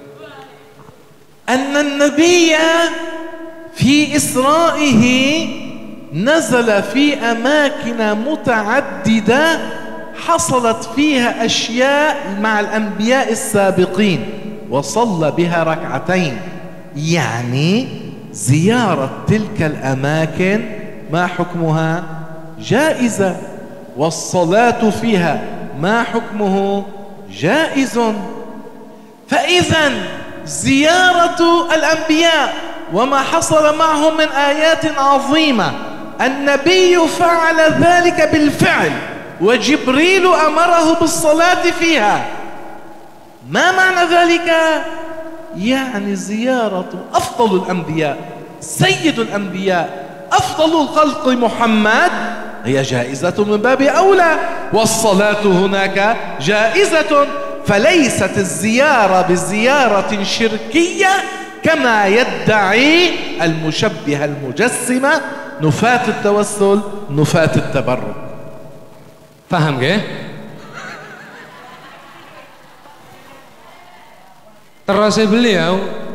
C: أن النبي في إسرائه نزل في أماكن متعددة حصلت فيها أشياء مع الأنبياء السابقين وصلى بها ركعتين. يعني زيارة تلك الأماكن ما حكمها؟ جائزة، والصلاة فيها ما حكمه؟ جائز. فإذا زيارة الأنبياء وما حصل معهم من آيات عظيمة النبي فعل ذلك بالفعل وجبريل أمره بالصلاة فيها. ما معنى ذلك؟ يعني زيارة أفضل الأنبياء سيد الأنبياء أفضل الخلق محمد هي جائزة من باب أولى، والصلاة هناك جائزة. فليست الزيارة بزيارة شركية كما يدعي المشبهة المجسمة نفاة التوسل نفاة التبرك.
E: Paham nggih? Terus beliau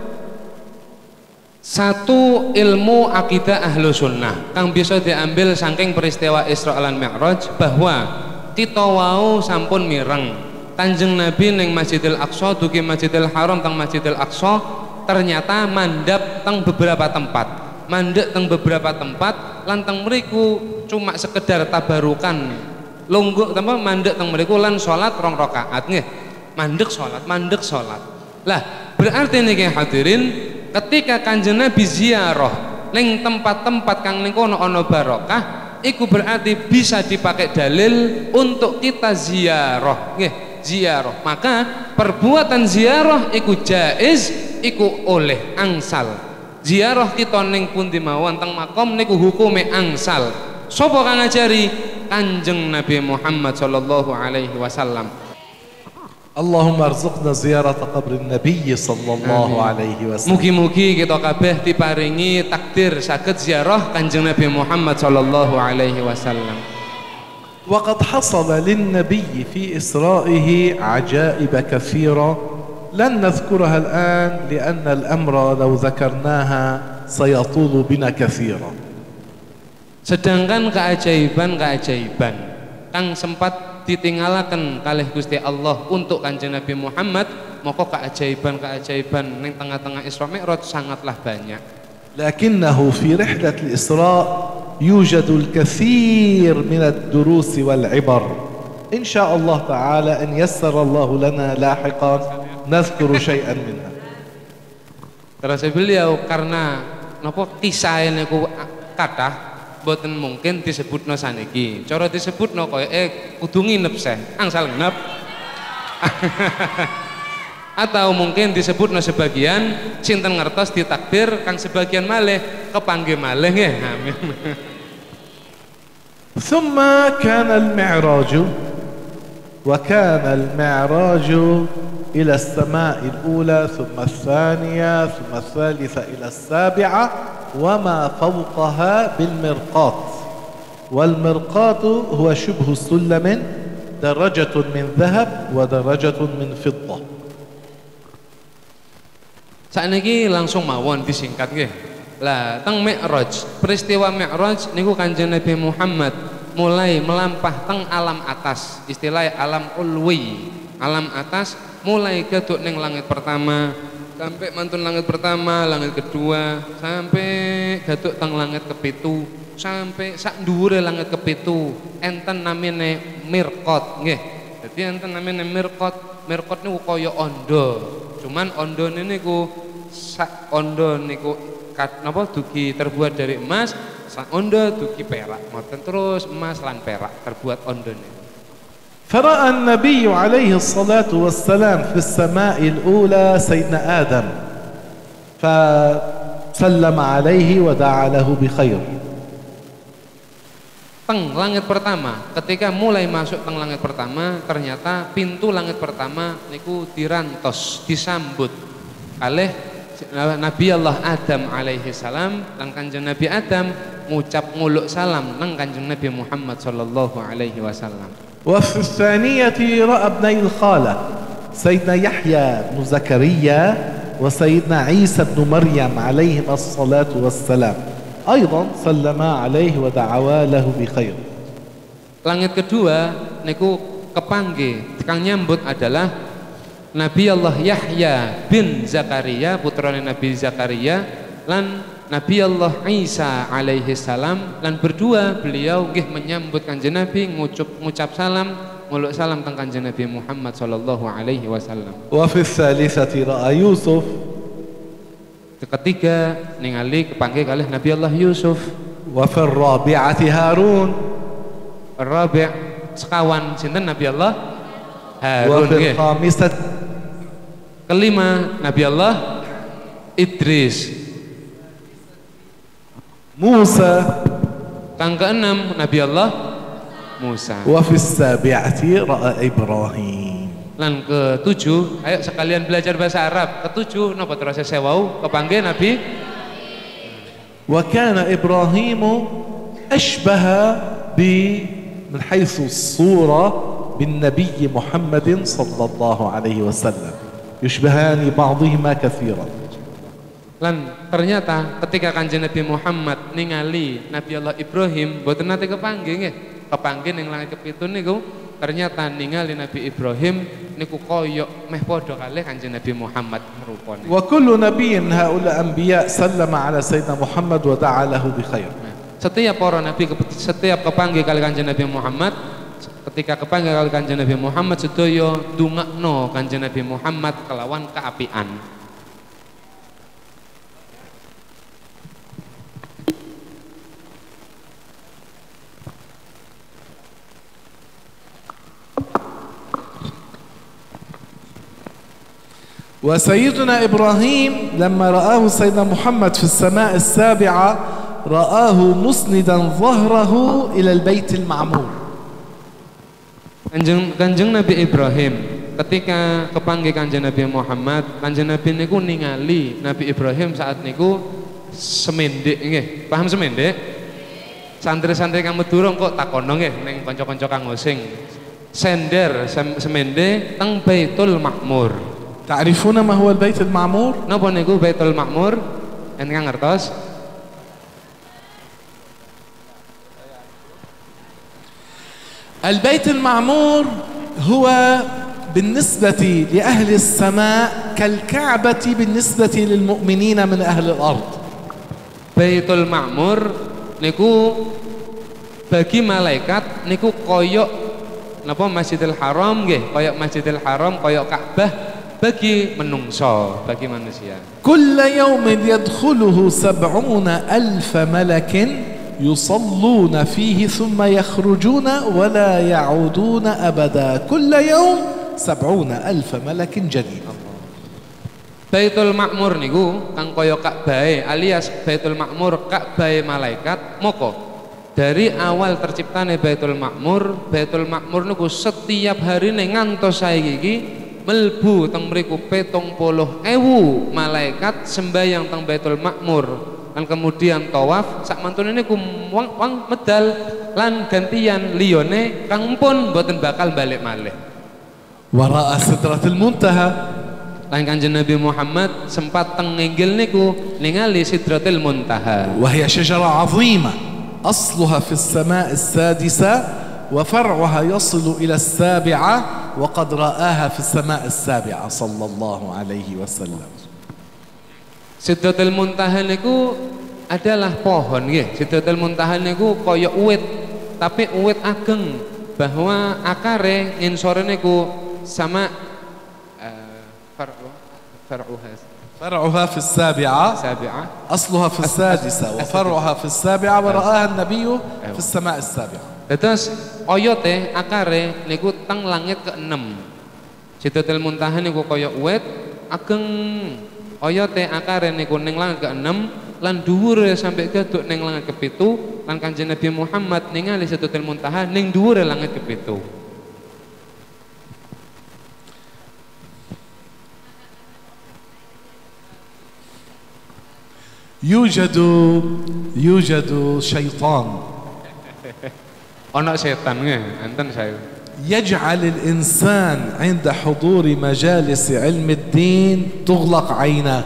E: satu ilmu akidah ahlu sunnah kang bisa diambil saking peristiwa Isra lan Mi'raj bahwa kita wau sampun mireng Kanjeng Nabi ning Masjidil Aqsa dugi Masjidil Haram teng Masjidil Aqsa ternyata mandap teng beberapa tempat mandek teng beberapa tempat lan teng mriku cuma sekedar tabarukan lungguh tanpa mandek teng mriku lan salat rong rakaat nggih mandek salat mandek salat lah berarti niki hadirin ketika Kanjeng Nabi ziarah ning tempat-tempat kang ning kono ana barokah iku berarti bisa dipakai dalil untuk kita ziarah nggih ziarah. Maka perbuatan ziarah iku jaiz iku oleh angsal. Ziarah kita ning pundi mawon teng makom niku hukume angsal. Sapa kang ngajari? Kanjeng Nabi Muhammad sallallahu alaihi wasallam.
C: اللهم ارزقنا زيارة قبر النبي صلى الله عليه وسلم.
E: Mugi-mugi kita kabeh diparingi takdir saged ziarah Kanjeng Nabi Muhammad sallallahu alaihi wasallam.
C: وقد حصل للنبي في إسرائه عجائب كثيرة لن نذكرها الآن لأن الأمر لو ذكرناها سيطول بنا كثيرا.
E: Sedangkan keajaiban-keajaiban kang sempat ditinggalaken kalih Gusti Allah untuk Kanjeng Nabi Muhammad, maka keajaiban-keajaiban ning tengah-tengah Isra Mi'raj sangatlah banyak.
C: لكنه في رحلة الإسراء يوجد الكثير من الدروس والعبر. إن شاء الله تعالى إن يسر الله لنا لاحقا نذكر شيئا منها.
E: Terus beliau karena napa kisah niku kathah boten mungkin disebutno saniki. Cara disebutno koyo eh kudu nginep seh, angsal nginep. Atau mungkin disebutno sebagian sinten ngertos ditakdir kang sebagian malih kepanggih malih nggih. Amin.
C: ثم كان المعراج وكان المعراج إلى السماء الأولى ثم الثانية ثم الثالثة إلى السابعة وما فوقها بالمرقاط. والمرقاط هو شبه سلم درجة من ذهب ودرجة من فضة.
E: Sakniki langsung mawon disingkat nggih. Lah teng Mi'raj, peristiwa Mi'raj niku Kanjeng Nabi Muhammad mulai melampah teng alam atas, istilahnya alam ulwi, alam atas mulai gaduk ning langit pertama sampai mantun langit pertama, langit kedua sampai gaduk teng langit kepitu sampai sak dhuwure langit kepitu enten namine mirqat nggih. Dadi enten namine mirqat. Mirqat niku kaya ondo. Cuman ondone niku sak ondo niku kat napa dugi terbuat dari emas, sak ondo dugi perak. Ngoten terus emas lan perak terbuat ondone.
C: فرأى النبي عليه الصلاة والسلام في السماء الأولى سيدنا آدم فسلم عليه ودعا له بخير.
E: Teng langit pertama, ketika mulai masuk teng langit pertama, ternyata pintu langit pertama niku dirantos, disambut oleh Nabi Allah Adam alaihi salam. Lan Kanjeng Nabi Adam ngucap nguluk salam nang Kanjeng Nabi Muhammad sallallahu alaihi wasallam.
C: وفي الثانية رأى ابني الخالة سيدنا يحيى بن زكريا وسيدنا عيسى بن مريم عليهما الصلاة والسلام أيضا سلما عليه ودعوا له بخير.
E: Langit kedua niku kepanggih kang nyambut adalah Nabi Allah Yahya bin Zakaria putrane Nabi Zakaria lan Nabi Allah Isa alaihi salam lan berdua beliau nggih menyambut Kanjeng Nabi ngucup ngucap salam nguluk salam teng Kanjeng Nabi Muhammad sallallahu alaihi wasallam.
C: وفي الثالثة رأى يوسف.
E: Ketiga ningali kepanggih kalih Nabi Allah Yusuf.
C: وفي الرابعة هارون.
E: Rabi' sekawan sinten Nabi Allah Harun
C: وفي
E: nggih.
C: الخامسة
E: Kelima Nabi Allah Idris.
C: موسى.
E: Kang keenam Nabi Allah Musa.
C: وفي السابعة رأى إبراهيم.
E: Lan ketujuh, ayo sekalian belajar bahasa Arab. Ketujuh napa terus sewau kepanggih Nabi.
C: وكان إبراهيم أشبه ب من حيث الصورة بالنبي محمد صلى الله عليه وسلم يشبهان بعضهما كثيرا.
E: Lan ternyata ketika Kanjeng Nabi Muhammad ningali Nabi Allah Ibrahim mboten nate kepanggih nggih. Kepanggih ning langit kepitu niku ternyata ningali Nabi Ibrahim niku koyok meh padha kalih Kanjeng Nabi Muhammad rupane.
C: وكل نبي هؤلاء أنبياء سلم على سيدنا محمد ودعا له بخير.
E: Setiap para nabi setiap kepanggih kali Kanjeng Nabi Muhammad ketika kepanggih kali Kanjeng Nabi Muhammad sedaya ndongakno Kanjeng Nabi Muhammad kelawan keapian.
C: وسيدنا إبراهيم لما رآه سيدنا محمد في السماء السابعة رآه مسندا ظهره إلى البيت المعمور.
E: Kanjeng, Kanjeng Nabi Ibrahim ketika kepanggih Kanjeng Nabi Muhammad, Kanjeng Nabi niku ningali Nabi Ibrahim saat niku semendek nggih. Paham semendek? Santri-santri kang Madura kok takono nggih ning kanca-kanca kang ngosing. Sender sem, semende teng Baitul Ma'mur.
C: تعرفون ما هو البيت المعمور؟
E: Napa niku Baitul Ma'mur? Enten ngertos?
C: البيت المعمور هو بالنسبة لأهل السماء كالكعبة بالنسبة للمؤمنين من أهل الأرض.
E: Baitul Ma'mur niku bagi malaikat niku koyok napa Masjidil Haram nggih, koyok Masjidil Haram, koyok Ka'bah bagi menungso, bagi manusia.
C: كل يوم يدخله سبعون ألف ملك يصلون فيه ثم يخرجون ولا يعودون أبدا. كل يوم سبعون ألف ملك جديد.
E: Baitul Ma'mur niku kang kaya Ka'bahe alias Baitul Ma'mur Ka'bahe malaikat moko dari awal terciptane Baitul Ma'mur. Baitul Ma'mur niku setiap harine ngantos saiki iki melbu teng mriku petong puluh ewu malaikat sembayang teng Baitul Ma'mur lan kemudian tawaf sak mantune niku wong wong medal lan gantian liyane kang pun mboten bakal balik malih.
C: وراء سدرة المنتهى.
E: Lan Kanjeng Nabi Muhammad sempat teng nginggil niku ningali Sidratil Muntaha.
C: وهي شجرة عظيمة أصلها في السماء السادسة وفرعها يصل إلى السابعة وقد رآها في السماء السابعة صلى الله عليه وسلم.
E: Sidratil Muntaha niku adalah pohon nggih. Sidratul Muntaha niku kaya uwit, tapi uwit ageng, bahwa akare ngisore niku sama uh, far'u far'uha
C: فرعها في السابعة
E: sabi'ah
C: أصلها في السادسة وفرعها في السابعة ورآها النبي في السماء السابعة.
E: Terus oyote akare niku teng langit keenem. Sidratul Muntaha niku kaya uwit ageng. Oyote akare niku ning langit keenem lan dhuwure sampai gaduk ning langit kepitu, lan Kanjeng Nabi Muhammad ningali Sidratul Muntaha ning dhuwure langit kepitu.
C: يوجد يوجد شيطان
E: Ana setan nggih, enten saya.
C: يجعل الإنسان عند حضور مجالس علم الدين تغلق عيناه.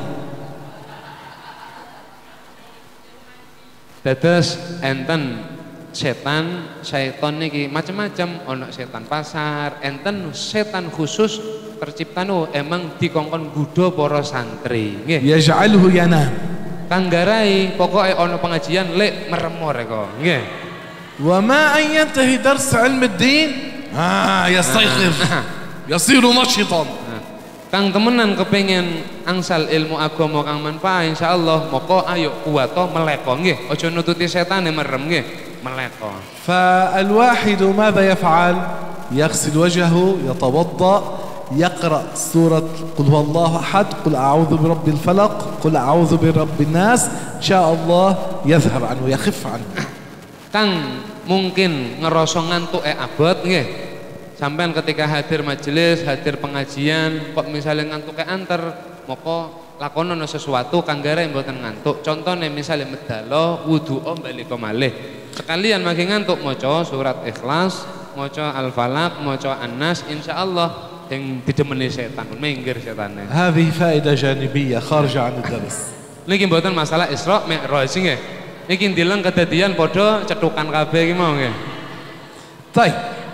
E: Dados enten setan, syaiton niki macam-macam, ana setan pasar, enten setan khusus tercipta nu emang dikongkon gudo para santri nggih.
C: يجعله ينام.
E: Kang garai pokoke ana pengajian lek meremor eko nggih.
C: وما أن ينتهي درس علم الدين آه يستيقظ يصير نشطا.
E: Kang temenan kepengen angsal ilmu agama kang manfaat insyaallah moko ayo kuwato meleko nggih. Aja nututi setane merem nggih, meleko.
C: فالواحد ماذا يفعل؟ يغسل وجهه يتوضأ يقرأ سورة قل هو الله أحد قل أعوذ برب الفلق قل أعوذ برب الناس إن شاء الله يذهب عنه يخف عنه.
E: Kang mungkin ngerasa ngantuk e abot nggih. Sampean ketika hadir majelis, hadir pengajian, kok misalnya ngantuk e anter, moko lakonono sesuatu kang gare mboten ngantuk. Contone misalnya medalo, wudu'a balik malih. Sekalian magi ngantuk maca surat Ikhlas, maca Al-Falaq, maca An-Nas, insyaallah yang didemeni setan, minggir setane.
C: هذه فائدة جانبية خارجة عن الدرس.
E: Niki mboten masalah Isra Mi'raj nggih. Niki ndeleng kedadian padha cetukan kabeh iki mau nggih.
C: طيب.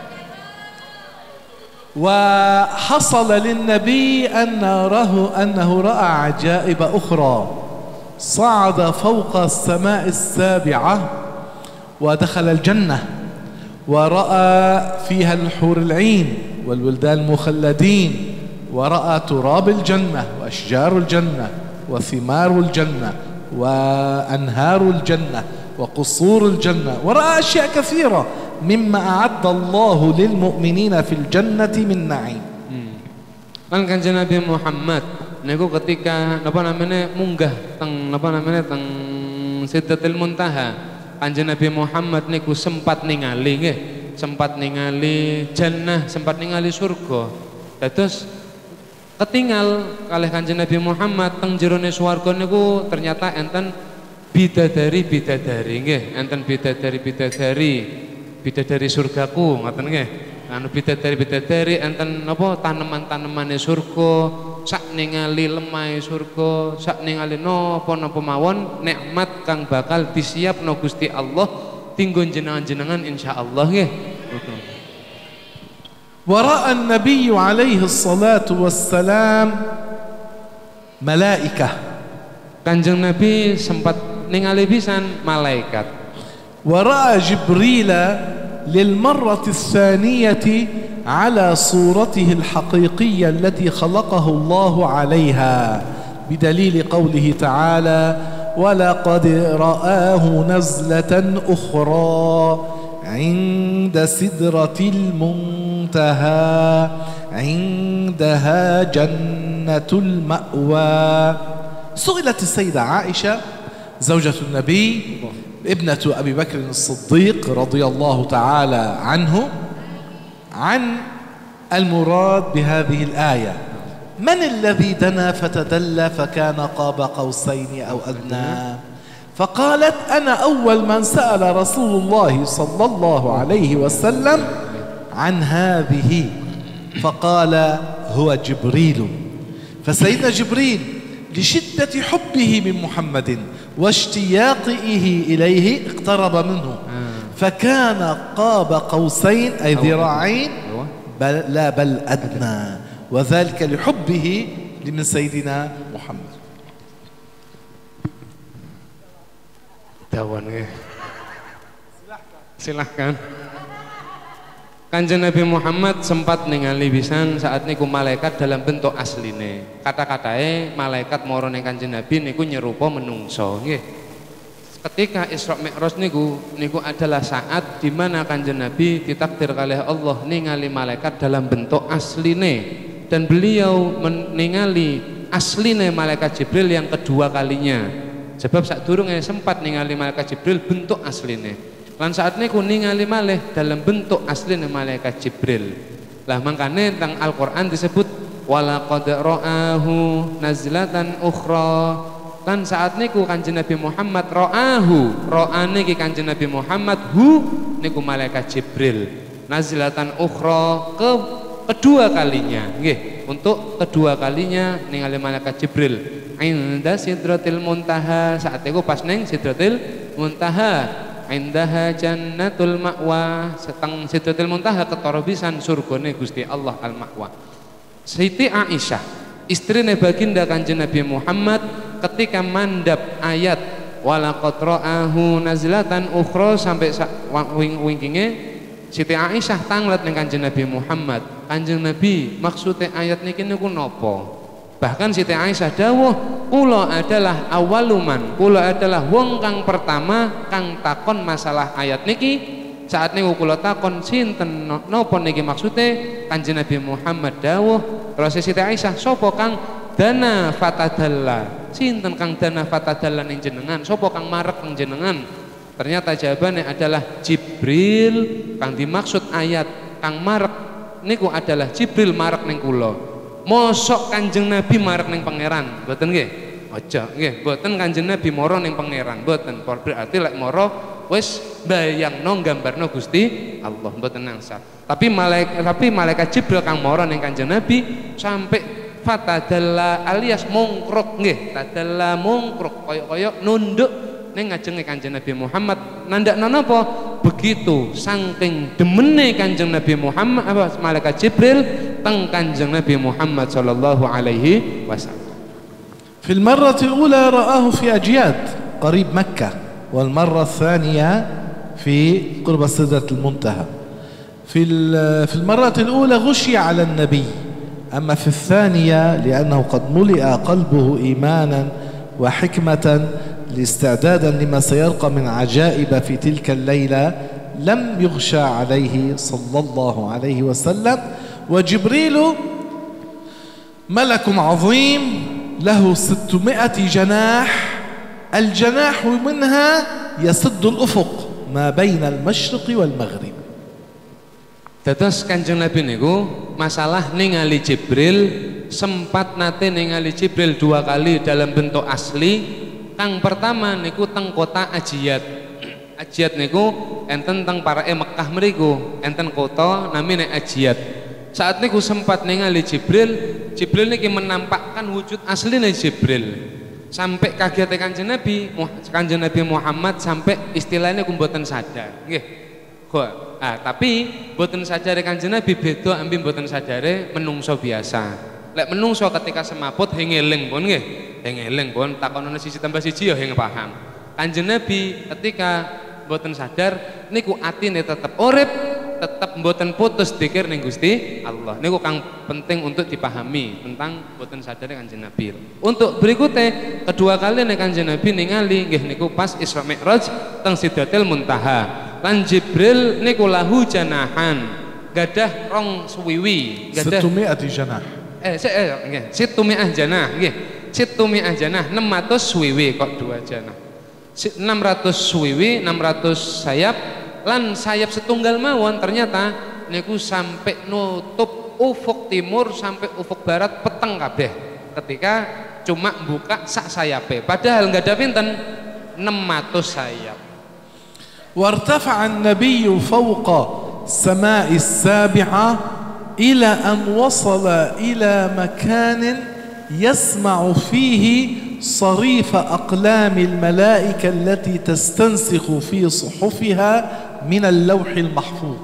C: وحصل للنبي أن نراه أنه رأى عجائب أخرى. صعد فوق السماء السابعة ودخل الجنة ورأى فيها الحور العين والولدان المخلدين ورأى تراب الجنة وأشجار الجنة وثمار الجنة وأنهار الجنة وقصور الجنة ورأى أشياء كثيرة مما أعد الله للمؤمنين في الجنة من نعيم.
E: Lan Kanjeng Nabi Muhammad niku ketika napa namanya munggah teng napa namanya teng Sidratul Muntaha, Kanjeng Nabi Muhammad niku sempat ningali nggih, sempat ningali jannah, sempat ningali surga. Dados ketinggal kalih Kanjeng Nabi Muhammad teng jerone swarga niku ternyata enten bidadari-bidadari nggih, enten bidadari-bidadari, bidadari surgaku ngoten nggih. Anu bidadari-bidadari enten napa taneman-tanemane surga, sak ningali lemahe surga, sak ningali napa-napa mawon nikmat kang bakal disiapno Gusti Allah tinggo jenengan-jenengan insyaallah nggih.
C: ورأى النبي عليه الصلاة والسلام ملائكة.
E: Kanjeng Nabi sempat ningali pisan malaikat.
C: ورأى جبريل للمرة الثانية على صورته الحقيقية التي خلقه الله عليها بدليل قوله تعالى ولقد رآه نزلة أخرى عند سدرة المنتهى عندها جنة المأوى. سئلت السيدة عائشة زوجة النبي ابنة أبي بكر الصديق رضي الله تعالى عنه عن المراد بهذه الآية من الذي دنا فتدلى فكان قاب قوسين أو أدنى فقالت أنا أول من سأل رسول الله صلى الله عليه وسلم عن هذه فقال هو جبريل. فسيدنا جبريل لشدة حبه من محمد واشتياقه إليه اقترب منه فكان قاب قوسين أي ذراعين بل لا بل أدنى وذلك لحبه لمن سيدنا محمد.
E: dawon nggih. Silahkan. Kanjeng Nabi Muhammad sempat ningali pisan saat niku malaikat dalam bentuk asline. Kata-katae malaikat mara ning Kanjeng Nabi niku nyerupa menungso nggih. Ketika Isra Mi'raj niku niku adalah saat di mana Kanjeng Nabi ditakdir kalih Allah ningali malaikat dalam bentuk asline dan beliau ningali asline malaikat Jibril yang kedua kalinya. Sebab sadurunge sempat ningali malaikat Jibril bentuk asline. Lan saat niku ningali malih dalam bentuk asline malaikat Jibril. Lah mangkane teng Al-Qur'an disebut walaqad ra'ahu nazlatan ukhra. Lan saat niku Kanjeng Nabi Muhammad ra'ahu, ra'ane iki Kanjeng Nabi Muhammad hu niku malaikat Jibril. Nazlatan ukhra ke kedua kalinya nggih, untuk kedua kalinya ningali malaikat Jibril. Inda Sidratil Muntaha, saat niku pas ning Sidratil Muntaha. Indaha jannatul ma'wa, seteng Sidratil Muntaha ketara pisan surgane Gusti Allah al-ma'wa. Siti Aisyah, istrine baginda Kanjeng Nabi Muhammad ketika mandap ayat walaqad ra'ahu nazlatan ukhra sampai wing-wingkinge Siti Aisyah tanglet ning Kanjeng Nabi Muhammad. Kanjeng Nabi maksudnya ayat niki niku napa? Bahkan Siti Aisyah dawuh, kula adalah awaluman, kula adalah wong kang pertama kang takon masalah ayat niki. Saat niku kula takon sinten napa niki maksude? Kanjeng Nabi Muhammad dawuh, terus Siti Aisyah, sapa kang dana fatadalla? Sinten kang dana fatadalla ning jenengan? Sapa kang marek ning jenengan? Ternyata jawabannya adalah Jibril. Kang dimaksud ayat kang marek niku adalah Jibril marek ning kula. Mosok Kanjeng Nabi marek ning pangeran, mboten nggih? Aja nggih, mboten Kanjeng Nabi mara ning pangeran, mboten. Berarti lek mara wis bayangno gambarno Gusti Allah, mboten nangsat. Tapi malaikat tapi malaikat Jibril kang mara ning Kanjeng Nabi sampai fatadalla alias mungkruk nggih, tadalla mungkruk kaya-kaya nunduk ning ngajenge Kanjeng Nabi Muhammad. Nandakno napa? Begitu saking demene Kanjeng Nabi Muhammad apa malaikat Jibril teng Kanjeng Nabi Muhammad sallallahu alaihi wasallam.
C: في المرة الأولى رآه في أجياد قريب مكة، والمرة الثانية في قرب سدرة المنتهى. في في المرة الأولى غشي على النبي، أما في الثانية لأنه قد ملئ قلبه إيمانا وحكمة لاستعدادا لما سيرقى من عجائب في تلك الليلة لم يغشى عليه صلى الله عليه وسلم. وجبريل ملك عظيم له ستمائة جناح، الجناح منها يسد الأفق ما بين المشرق والمغرب.
E: Dados Kanjeng Nabi niku masalah ningali Jibril, sempat nate ningali Jibril dua kali dalam bentuk asli. Kang pertama niku teng kota Ajiyad. Ajiyad niku enten teng parae Mekah mriku, enten kota namine Ajiyad. Saat niku sempat ningali Jibril, Jibril niki menampakkan wujud asline Jibril. Sampai kaget Kanjeng Nabi, Kanjeng Nabi Muhammad sampai istilahnya ku mboten sadar. Nggih. Kok. Ah, tapi mboten sadare Kanjeng Nabi beda ambi mboten sadare menungso biasa. Lek menungso ketika semaput hengeling pun nggih. Hengeling pun takonane siji tambah siji ya heng paham. Kanjeng Nabi ketika mboten sadar niku atine tetep urip, tetap mboten putus dzikir ning Gusti Allah. Niku kang penting untuk dipahami tentang mboten sadar Kanjeng Nabi. Untuk berikutnya kedua kali nek Kanjeng Nabi ningali nggih niku pas Isra Mi'raj teng Sidratil Muntaha. Lan Jibril niku lahu janahan, gadah rong suwiwi, gadah
C: ستمائة جناح.
E: eh se eh nggih, situmi'ah janah nggih. Situmi'ah janah enam ratus suwiwi kok dua janah. enam ratus suwiwi, enam ratus sayap. Lan sayap setunggal mawon ternyata niku sampai nutup ufuk timur sampai ufuk barat peteng kabeh ketika cuma buka sak sayape, padahal nggak ada pinten enam ratus sayap.
C: وارتفع النبي فوق السماء السابعة إلى أن وصل إلى مكان يسمع فيه صريف أقلام الملائكة التي تستنسخ في صحفها من اللوح المحفوظ.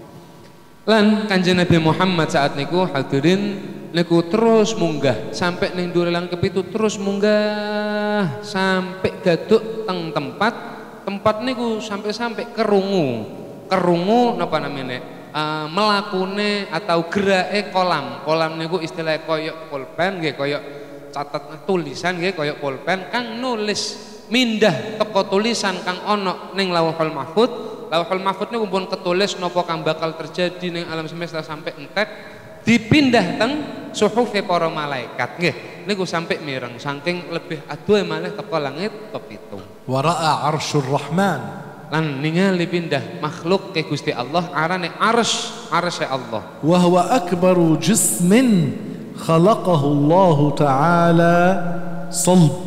E: Lan Kanjeng Nabi Muhammad saat niku hadirin niku terus munggah sampai ning dhuwur langkep itu terus munggah sampai gaduk teng tempat tempat niku sampai-sampai kerungu kerungu napa namanya uh, melakune atau gerake kolam kolam niku istilah koyok pulpen nggih koyok catat tulisan nggih koyok pulpen kang nulis mindah teko tulisan kang ono ning Lauhul Mahfud. Lauhul Mahfud niku pun ketulis napa kang bakal terjadi ning alam semesta sampai entek dipindah teng suhufe para malaikat nggih niku sampai mireng saking lebih adoh malih teko langit kepitu.
C: Wa ra'a arsyur rahman,
E: lan ningali pindah makhluk ke Gusti Allah arane arsy arsy Allah.
C: wa huwa akbaru jismin khalaqahu Allah taala salb.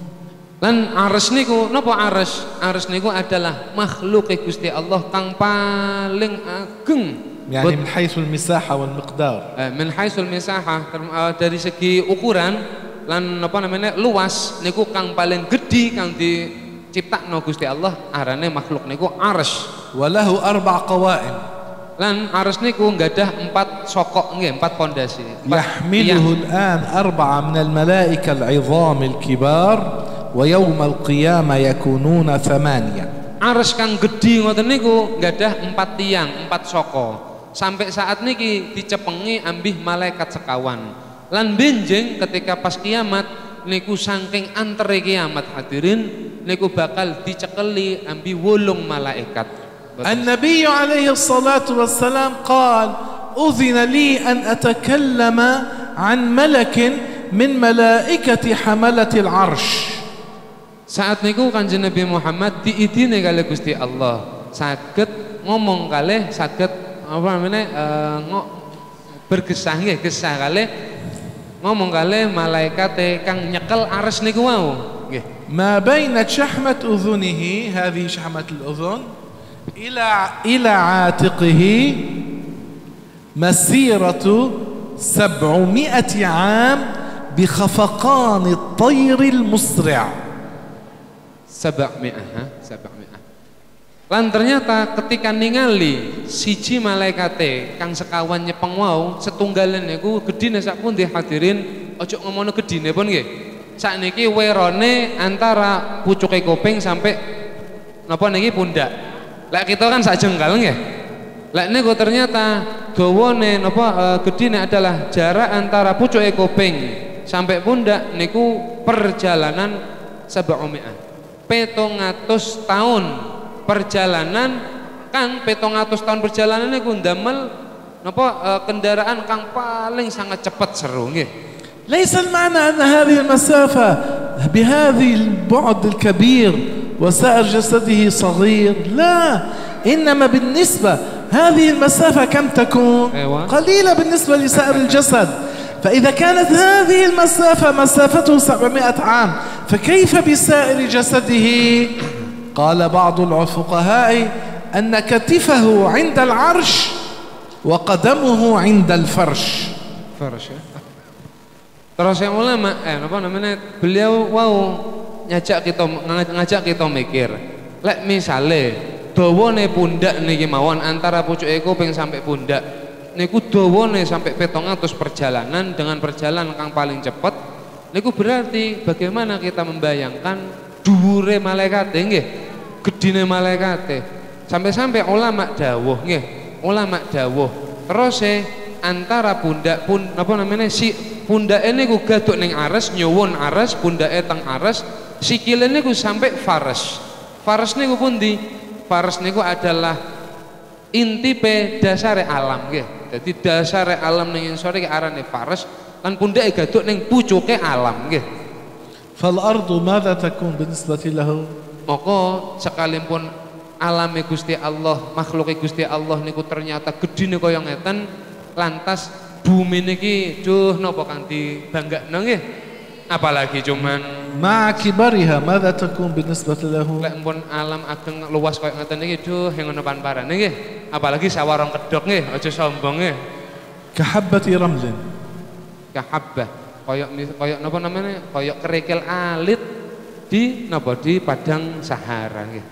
E: Lan arsy niku napa arsy? Arsy niku adalah makhluk ke Gusti Allah kang paling ageng.
C: يعني من حيث المساحة والمقدار.
E: من حيث المساحة dari segi ukuran lan apa namanya luas niku kang paling gede kang diciptakno Gusti Allah arane makhluk niku arsy.
C: وله أربع قوائم.
E: Lan arsy niku nggadah empat sokok nggih empat pondasi.
C: يحمله الآن أربعة من الملائكة العظام الكبار ويوم القيامة يكونون ثمانية.
E: Arsy kang gede ngoten niku nggadah empat tiang empat soko. Sampai saat niki dicepengi ambih malaikat sekawan. Lan benjing ketika pas kiamat niku saking antere kiamat hadirin niku bakal dicekeli ambi wolung malaikat.
C: النبي عليه الصلاة والسلام قال أذن لي أن أتكلم عن ملك من ملائكة حملة العرش.
E: Saat niku Kanjeng Nabi Muhammad diidini kali Gusti Allah saged ngomong kalih saged apa namanya uh, ngok bergesah nggih gesah kalih ngomong kalih malaikat kang nyekel arsy niku wau nggih.
C: ما بين شحمة أذنه هذه شحمة الأذن إلى إلى عاتقه مسيرة سبعمائة عام بخفقان الطير المسرع.
E: Sab'mi'ah ha sab'mi'ah. Lan ternyata ketika ningali siji malaikate kang sekawan nyepeng wau setunggalen niku gedine sak pundi hadirin ojo ngomono gedine pun nggih. Sakniki werone antara pucuke kuping sampai napa niki pundak. Lek kita kan sak jengkal nggih. Lek niku ternyata dawane napa e, gedine adalah jarak antara pucuke kuping sampai pundak niku perjalanan sab'mi'ah. Petong atus tahun perjalanan kang petong atus tahun perjalanan niku ndamel napa e, kendaraan kang paling sangat cepat seru nggih.
C: ليس المعنى أن هذه المسافة بهذه البعد الكبير وسائر جسده صغير، لا، إنما بالنسبة هذه المسافة كم تكون؟
E: أيوة.
C: قليلة بالنسبة لسائر الجسد. فإذا كانت هذه المسافة مسافته سبعمائة عام فكيف بسائر جسده؟ قال بعض الفقهاء أن كتفه عند العرش وقدمه عند الفرش.
E: Farsh ya. Terus yang ulama eh apa namanya beliau wow ngajak kita ngajak kita mikir. Lek misale dawane pundak niki mawon antara pucuke kuping sampai pundak niku dawane sampai petong atus perjalanan dengan perjalanan kang paling cepat niku berarti bagaimana kita membayangkan dhuwure malaikat nggih gedine malaikat sampai-sampai ulama dawuh nggih ulama dawuh terus e antara pundak pun apa namanya si pundake niku gaduk ning ares nyuwun ares pundake teng ares sikile niku sampai fares fares niku pundi fares niku adalah inti pe dasare alam nggih. Jadi dasare alam ning sore ki arane fares lan pundake gaduk ning pucuke alam nggih.
C: Fal ardu madza takun binisbati lahu?
E: Maka sekalipun alame Gusti Allah, makhluke Gusti Allah niku ternyata gedine kaya ngeten, lantas bumi niki duh napa kang dibanggakno nggih. Apalagi cuman
C: ma kibariha madza takun binisbati lahu?
E: Lek pun alam ageng luas kaya ngeten niki duh yang ngono pan-parane nggih. Apalagi sawarong kedok nggih, aja sombong nggih.
C: Kahabbati ramlin.
E: Kahabbah, koyok koyok napa namanya? Koyok kerikil alit di napa di padang Sahara nggih.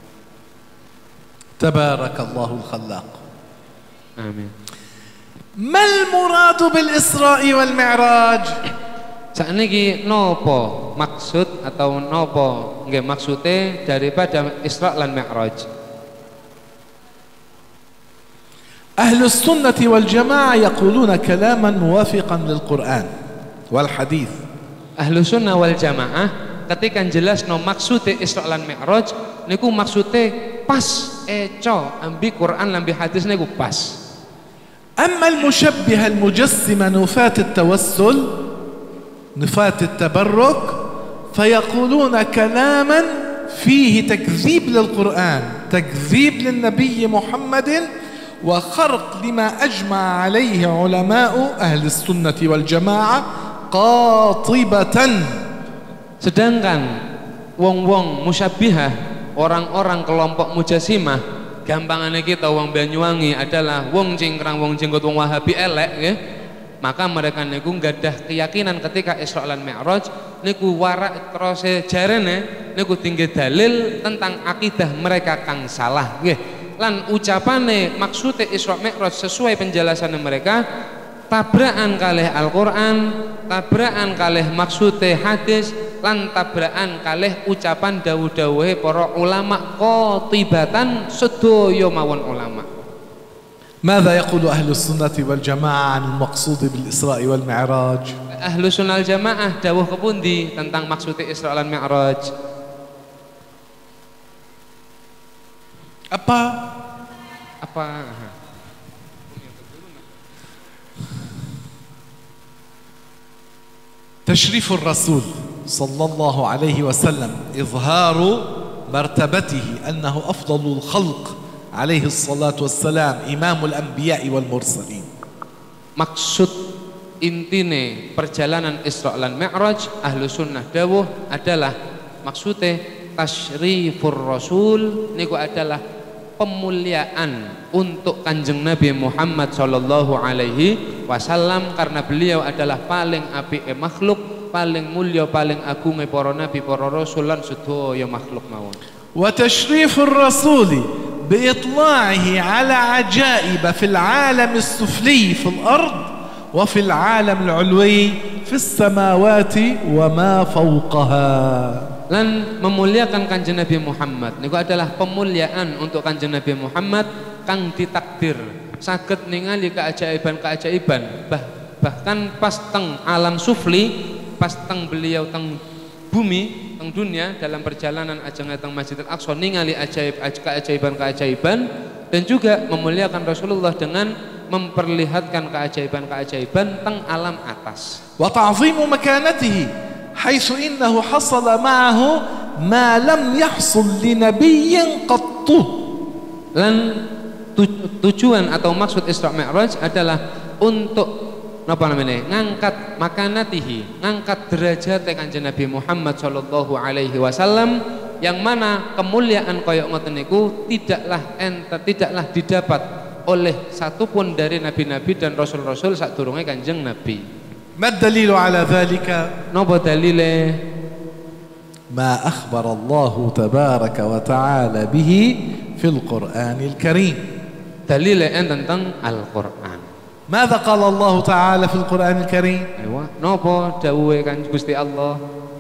C: Tabarakallahul khallaq.
E: Amin.
C: ما المراد بالإسراء والمعراج؟
E: Sakniki nopo maksud atau nopo nggih maksude daripada Isra lan Mi'raj?
C: أهل السنة والجماعة يقولون كلاما موافقا للقرآن والحديث.
E: Ahlu sunnah wal jamaah ketika jelas no maksude Isra lan Mi'raj niku maksude pas eco ambi Quran lambi hadis niku pas.
C: أما المشبهة المجسمة نفاة التوسل نفاة التبرك فيقولون كلاما فيه تكذيب للقرآن تكذيب للنبي محمد وخرق لما أجمع عليه علماء أهل السنة والجماعة قاطبة.
E: Sedangkan wong-wong musyabihah, orang-orang kelompok mujasimah, gampangane kita wong Banyuwangi adalah wong cingkrang, wong jenggot, wong Wahabi elek nggih. Maka mereka niku nggadah keyakinan ketika Isra lan Mi'raj niku warak terus jarene niku tinggi dalil tentang akidah mereka kang salah nggih. Lan ucapane maksude Isra Mi'raj sesuai penjelasan mereka tabrakan kalih Al-Qur'an, tabrakan kalih maksude hadis, lan tabrakan kalih ucapan dawuh-dawuhe para ulama qatibatan sedaya mawon ulama.
C: ماذا يقول أهل السنة والجماعة عن المقصود بالإسراء والمعراج؟
E: Ahlu sunnah jamaah dawuh kepundi tentang maksude Isra lan Mi'raj?
C: Apa?
E: Apa?
C: تشريف الرسول صلى الله عليه وسلم إظهار مرتبته أنه أفضل الخلق عليه الصلاة والسلام إمام الأنبياء والمرسلين.
E: Maksud intine perjalanan Isra lan Mi'raj ahlu sunnah dawuh adalah maksude tasyrifur rasul niku adalah pemuliaan untuk kanjeng Nabi Muhammad sallallahu alaihi wasallam karena beliau adalah paling apike makhluk, paling mulia, paling agunge para nabi, para rasul lan sedaya makhluk mawon.
C: Wa tasyrifur rasuli بإطلاعه على عجائب في العالم السفلي في الأرض وفي العالم العلوي في السماوات وما فوقها.
E: Lan memuliakan kanjeng Nabi Muhammad niku adalah pemuliaan untuk kanjeng Nabi Muhammad kang ditakdir saged ningali keajaiban-keajaiban bah, bahkan pas teng alam sufli, pas teng beliau teng bumi, teng dunia dalam perjalanan ajeng teng Masjidil Aqsa ningali ajaib keajaiban-keajaiban dan juga memuliakan Rasulullah dengan memperlihatkan keajaiban-keajaiban teng alam atas.
C: Wa ta'zimu makanatihi haitsu innahu hasala ma'ahu ma lam yahsul li nabiyyin qattu.
E: Lan tujuan atau maksud Isra Mi'raj adalah untuk napa namanya ngangkat makanatihi, ngangkat derajat kanjeng Nabi Muhammad sallallahu alaihi wasallam yang mana kemuliaan kaya ngoten niku tidaklah ente tidaklah didapat oleh satupun dari nabi-nabi dan rasul-rasul sadurunge kanjeng Nabi.
C: Mad dalilu ala dzalika?
E: Napa dalile?
C: Ma akhbara Allah tabaraka wa ta'ala bihi fil Qur'anil Karim.
E: Dalile enten tentang Al-Qur'an.
C: ماذا قال الله تعالى في القرآن الكريم؟
E: أيوة نوبو داوي كان Gusti Allah.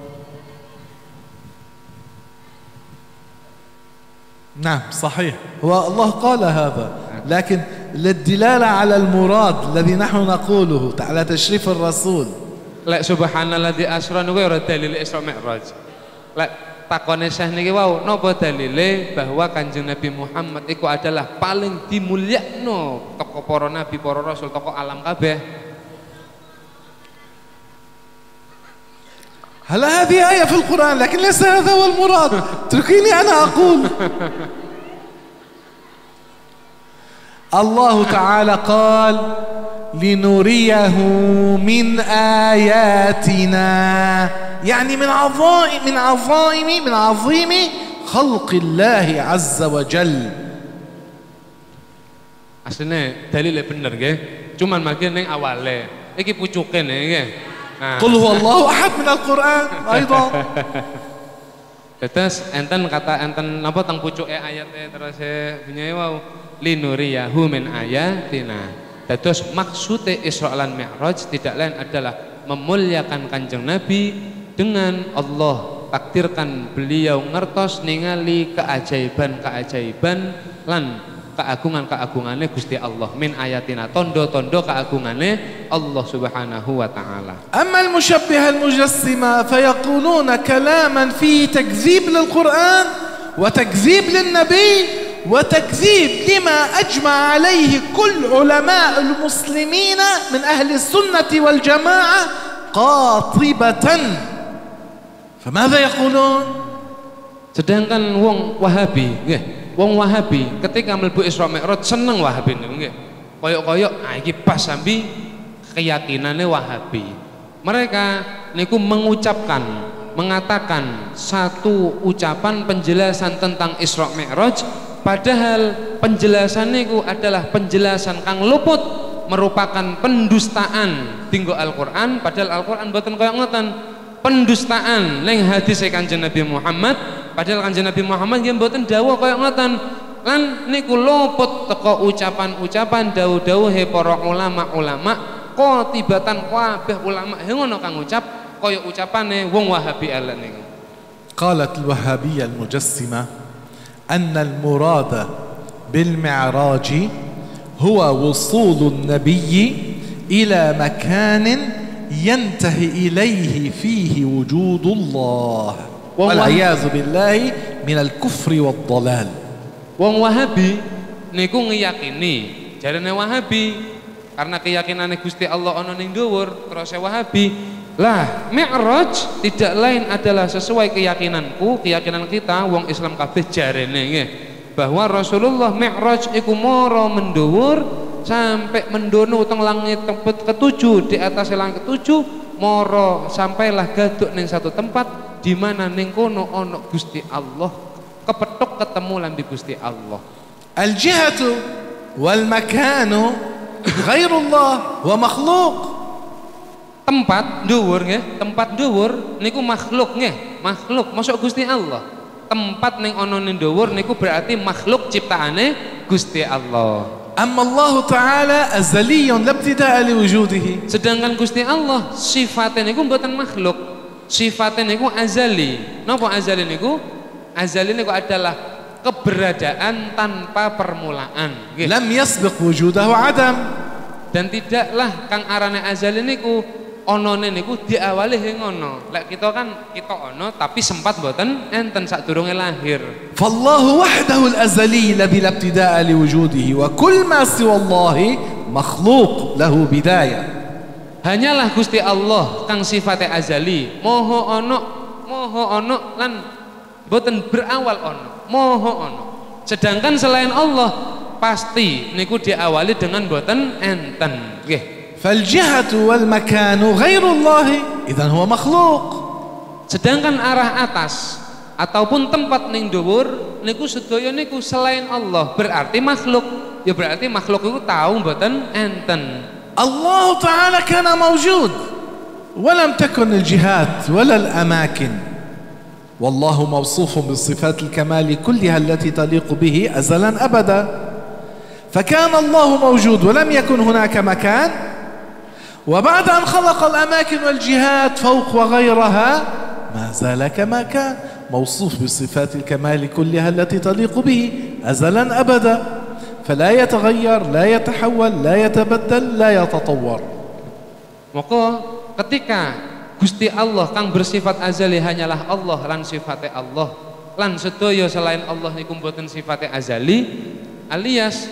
C: نعم صحيح هو الله قال هذا لكن للدلالة على المراد الذي نحن نقوله على تشريف الرسول.
E: Lek subhanalladzi asra niku ora dalil Isra Mi'raj. Lek takone Syekh niki wau napa dalile bahwa kanjeng Nabi Muhammad iku adalah paling dimulyakno toko para nabi, para rasul, toko alam kabeh.
C: هلا هذه آية في القرآن لكن ليس هذا هو المراد. اتركيني أنا أقول. الله تعالى قال لنريه من آياتنا يعني من عظائم من عظائم من عظيم خلق الله عز وجل.
E: Asline dalile bener nggih. Cuman mangke ning awale. Iki pucuke nggih. Nah.
C: قل هو الله أحد من القرآن أيضا.
E: Terus enten kata enten napa teng pucuke ayate terus bunyi wau linuriyahu min ayatina. Terus maksude Isra lan Mi'raj tidak lain adalah memuliakan Kanjeng Nabi dengan Allah takdirkan beliau ngertos ningali keajaiban-keajaiban lan keagungan-keagungane Gusti Allah min ayatina tondo-tondo keagungane Allah Subhanahu wa taala.
C: أما المشبهة المجسمة فيقولون كلاما فيه تكذيب للقرآن وتكذيب للنبي وتكذيب لما أجمع عليه كل علماء المسلمين من أهل السنة والجماعة قاطبة. فماذا يقولون؟
E: Sedangkan wong Wahabi nggih, wong Wahabi ketika mlebu Isra Mi'raj seneng Wahabi niku nggih. Koyok-koyok ah iki pas sambi keyakinane Wahabi. Mereka niku mengucapkan, mengatakan satu ucapan penjelasan tentang Isra Mi'raj, padahal penjelasan niku adalah penjelasan kang luput, merupakan pendustaan dinggo Al-Qur'an, padahal Al-Qur'an mboten koyo ngoten. Pendustaan ning hadis Kanjeng Nabi Muhammad, padahal Kanjeng Nabi Muhammad nggih mboten dawuh koyo ngoten. Lan niku luput teko ucapan-ucapan dawuh-dawuhe para ulama-ulama, qatibatan kabeh ulama ngono kang ngucap koyo ucapane wong Wahabi elek niku.
C: قالت الوهابية المجسمة أن المراد بالمعراج هو وصول النبي إلى مكان ينتهي إليه فيه وجود الله والعياذ بالله من الكفر والضلال.
E: Wong Wahabi niku ngiyakini, jarane Wahabi karena keyakinane Gusti Allah ana ning dhuwur, terus Wahabi lah Mi'raj tidak lain adalah sesuai keyakinanku, keyakinan kita wong Islam kabeh jarene nggih, bahwa Rasulullah Mi'raj iku mara mendhuwur sampai mendono teng langit tempat ketujuh, di atas langit ketujuh moro sampailah gaduk ning satu tempat di mana ning kono ono Gusti Allah, kepethuk ketemu lan di Gusti Allah.
C: Al-jihatu wal makanu ghairullah wa makhluk.
E: Tempat dhuwur nggih, tempat dhuwur niku makhluk nggih, makhluk masuk Gusti Allah. Tempat ning ono ning dhuwur niku berarti makhluk ciptaane Gusti Allah.
C: أما الله تعالى أزلي لا ابتداء لوجوده.
E: Sedangkan Gusti Allah sifatnya niku mboten makhluk, sifatnya niku azali. Napa azali niku? Azali niku adalah keberadaan tanpa permulaan.
C: Lam yasbiq wujudahu adam.
E: Dan tidaklah kang arane azali niku onone niku diawali ngono. Lek kita kan kita ono tapi sempat mboten enten sadurunge lahir.
C: فالله وحده الأزلي الذي لا ابتداء لوجوده وكل ما سوى الله مخلوق له بداية.
E: Hanyalah Gusti Allah kang sifatnya azali, moho ono, moho ono lan boten berawal ono, moho ono. Sedangkan selain Allah pasti niku diawali dengan boten enten. Nggih.
C: فالجهة والمكان غير الله إذن هو مخلوق.
E: Sedangkan arah atas ataupun tempat ning dhuwur niku sedaya niku selain Allah, berarti makhluk. Ya berarti makhluk itu tahu mboten enten.
C: الله تعالى كان موجود ولم تكن الجهات ولا الأماكن والله موصوف بصفات الكمال كلها التي تليق به أزلا أبدا. فكان الله موجود ولم يكن هناك مكان، وبعد أن خلق الأماكن والجهات فوق وغيرها ما زال كما كان موصوف بصفات الكمال كلها التي تليق به أزلا أبدا، فلا يتغير لا يتحول لا يتبدل لا يتطور.
E: Maka ketika Gusti Allah kang bersifat azali hanyalah Allah lan sifatnya Allah, lan sedaya selain Allah niku mboten sifatnya azali, alias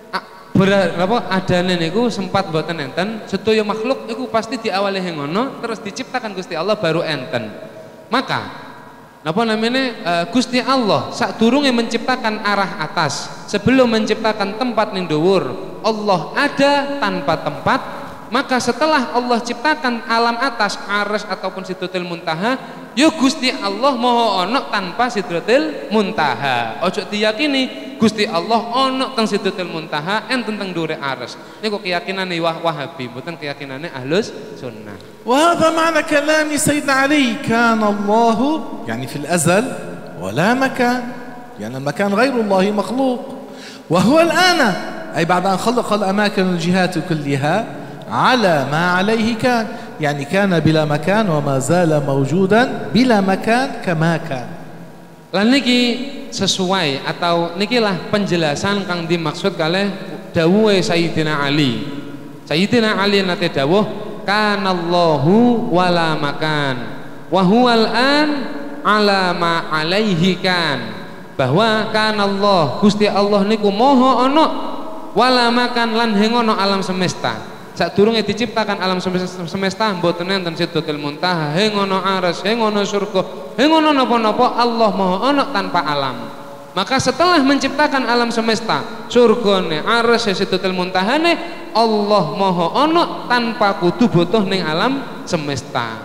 E: berapa adane niku sempat mboten enten, sedaya makhluk iku pasti diawali ngono terus diciptakan Gusti Allah baru enten. Maka napa namanya uh, Gusti Allah sadurunge menciptakan arah atas, sebelum menciptakan tempat ning dhuwur, Allah ada tanpa tempat. Maka setelah Allah ciptakan alam atas, arsy ataupun Sidratil Muntaha, ya Gusti Allah moho ono tanpa Sidratil Muntaha. Ojo diyakini Gusti Allah ono teng Sidratil Muntaha enten teng dhuwure arsy. Niku keyakinane Wahabi, mboten keyakinane Ahlus Sunnah.
C: وهذا معنى كلام سيدنا علي كان الله يعني في الأزل ولا مكان، يعني المكان غير الله مخلوق، وهو الآن أي بعد أن خلق الأماكن والجهات كلها على ما عليه كان. يعني كان بلا مكان وما زال موجودا بلا مكان كما كان.
E: Lan niki sesuai atau nikilah penjelasan kang dimaksud kalih dawuhe Sayyidina Ali. Sayyidina Ali nate dawuh kanallahu wala makan wa huwal an ala ma alaihi kan, bahwa kanallah Gusti Allah niku maha ana wala makan lan hing ana alam semesta. Sadurunge diciptakan alam semesta mboten enten Sidratul Muntaha, hing ana aras, hing ana surga, hing ana napa-napa, Allah maha ana tanpa alam. Maka setelah menciptakan alam semesta, surgane, aras, Sidratul Muntahane, Allah maha ana tanpa kudu butuh ning alam semesta.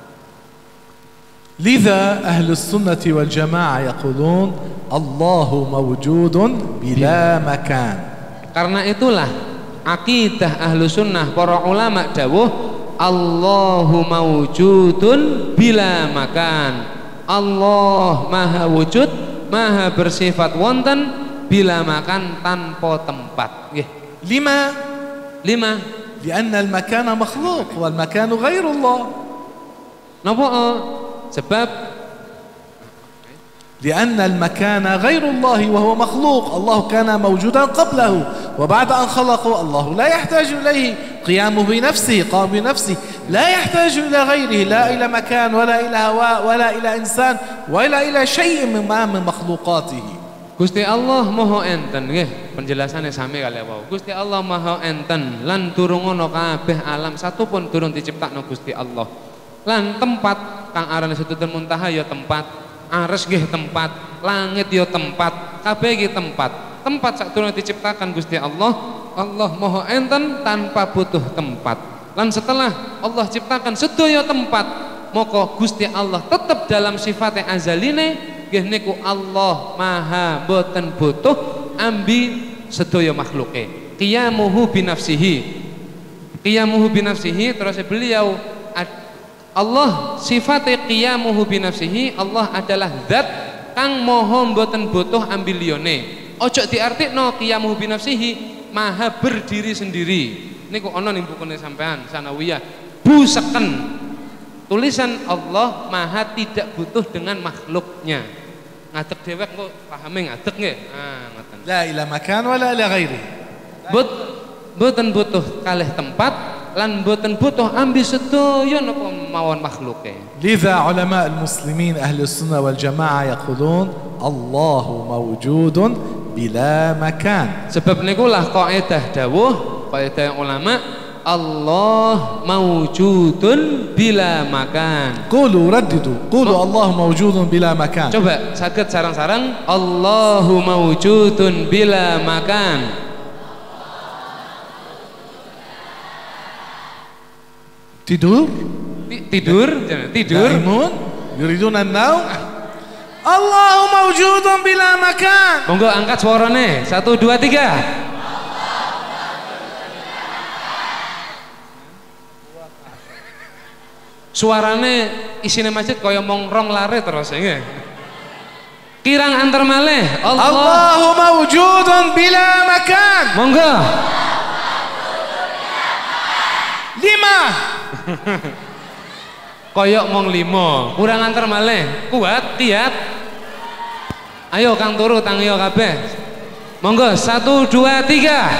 C: لذا أهل السنة والجماعة يقولون الله موجود بلا مكان.
E: Karena itulah akidah ahlu sunnah para ulama dawuh Allahu mawjudun bila makan. Allah maha wujud, maha bersifat wonten bila makan tanpa tempat. Nggih.
C: لما؟
E: Lima.
C: لأن المكان مخلوق والمكان غير الله.
E: Napa? Sebab
C: لأن المكان غير الله وهو مخلوق. الله كان موجودا قبله وبعد أن خلقه الله لا يحتاج إليه، قيامه بنفسه، قام بنفسه، لا يحتاج إلى غيره، لا إلى مكان ولا إلى هواء ولا إلى إنسان ولا إلى شيء من من مخلوقاته.
E: Gusti Allah maha enten nggih, penjelasannya sami kali wau. Gusti Allah maha enten lan durung ana kabeh alam satupun durung diciptakno Gusti Allah. Lan tempat kang arane Sidratul Muntaha ya tempat, ares nggih tempat, langit ya tempat, kabeh iki tempat. Tempat sadurunge diciptakan Gusti Allah, Allah maha enten tanpa butuh tempat. Lan setelah Allah ciptakan sedaya tempat, maka Gusti Allah tetap dalam sifatnya azaline, nggih niku Allah maha boten butuh ambi sedaya makhluke. Qiyamuhu binafsihi. Qiyamuhu binafsihi, terus beliau Allah sifatnya qiyamuhu binafsihi, Allah adalah zat kang maha mboten butuh ambil liyane. Ojo diartikno qiyamuhu binafsihi maha berdiri sendiri. Niku ana ning bukune sampean Sanawiyah. Buseken. Tulisan Allah maha tidak butuh dengan makhluknya. Ngadeg dhewek kok pahame ngadeg nggih. Ah ngoten.
C: لا إلى مكان ولا إلى غيره.
E: But mboten butuh kalih tempat lan mboten butuh ambi sedaya napa mawon makhluke.
C: لذا علماء المسلمين أهل السنة والجماعة يقولون الله موجود بلا مكان.
E: Sebab nikulah kaidah dawuh, kaidah ulama, Allah mawjudun bila makan.
C: قولوا رددوا قولوا الله موجود بلا مكان.
E: Coba saged sarang-sarang Allahu mawjudun bila makan.
C: تدور
E: Tidur, tidur.
C: نائمون يريدون النوم. الله موجود بلا مكان.
E: Monggo angkat suarane. Satu, dua, tiga. Suarane isine masjid kaya mong rong lare terus nggih. Kirang antar malih. Allah.
C: الله موجود بلا مكان.
E: Monggo.
C: لما؟
E: Koyok mong limo, kurang antar malih. Kuat, kiat. Ayo Kang turu tangiyo kabeh. Monggo satu dua tiga.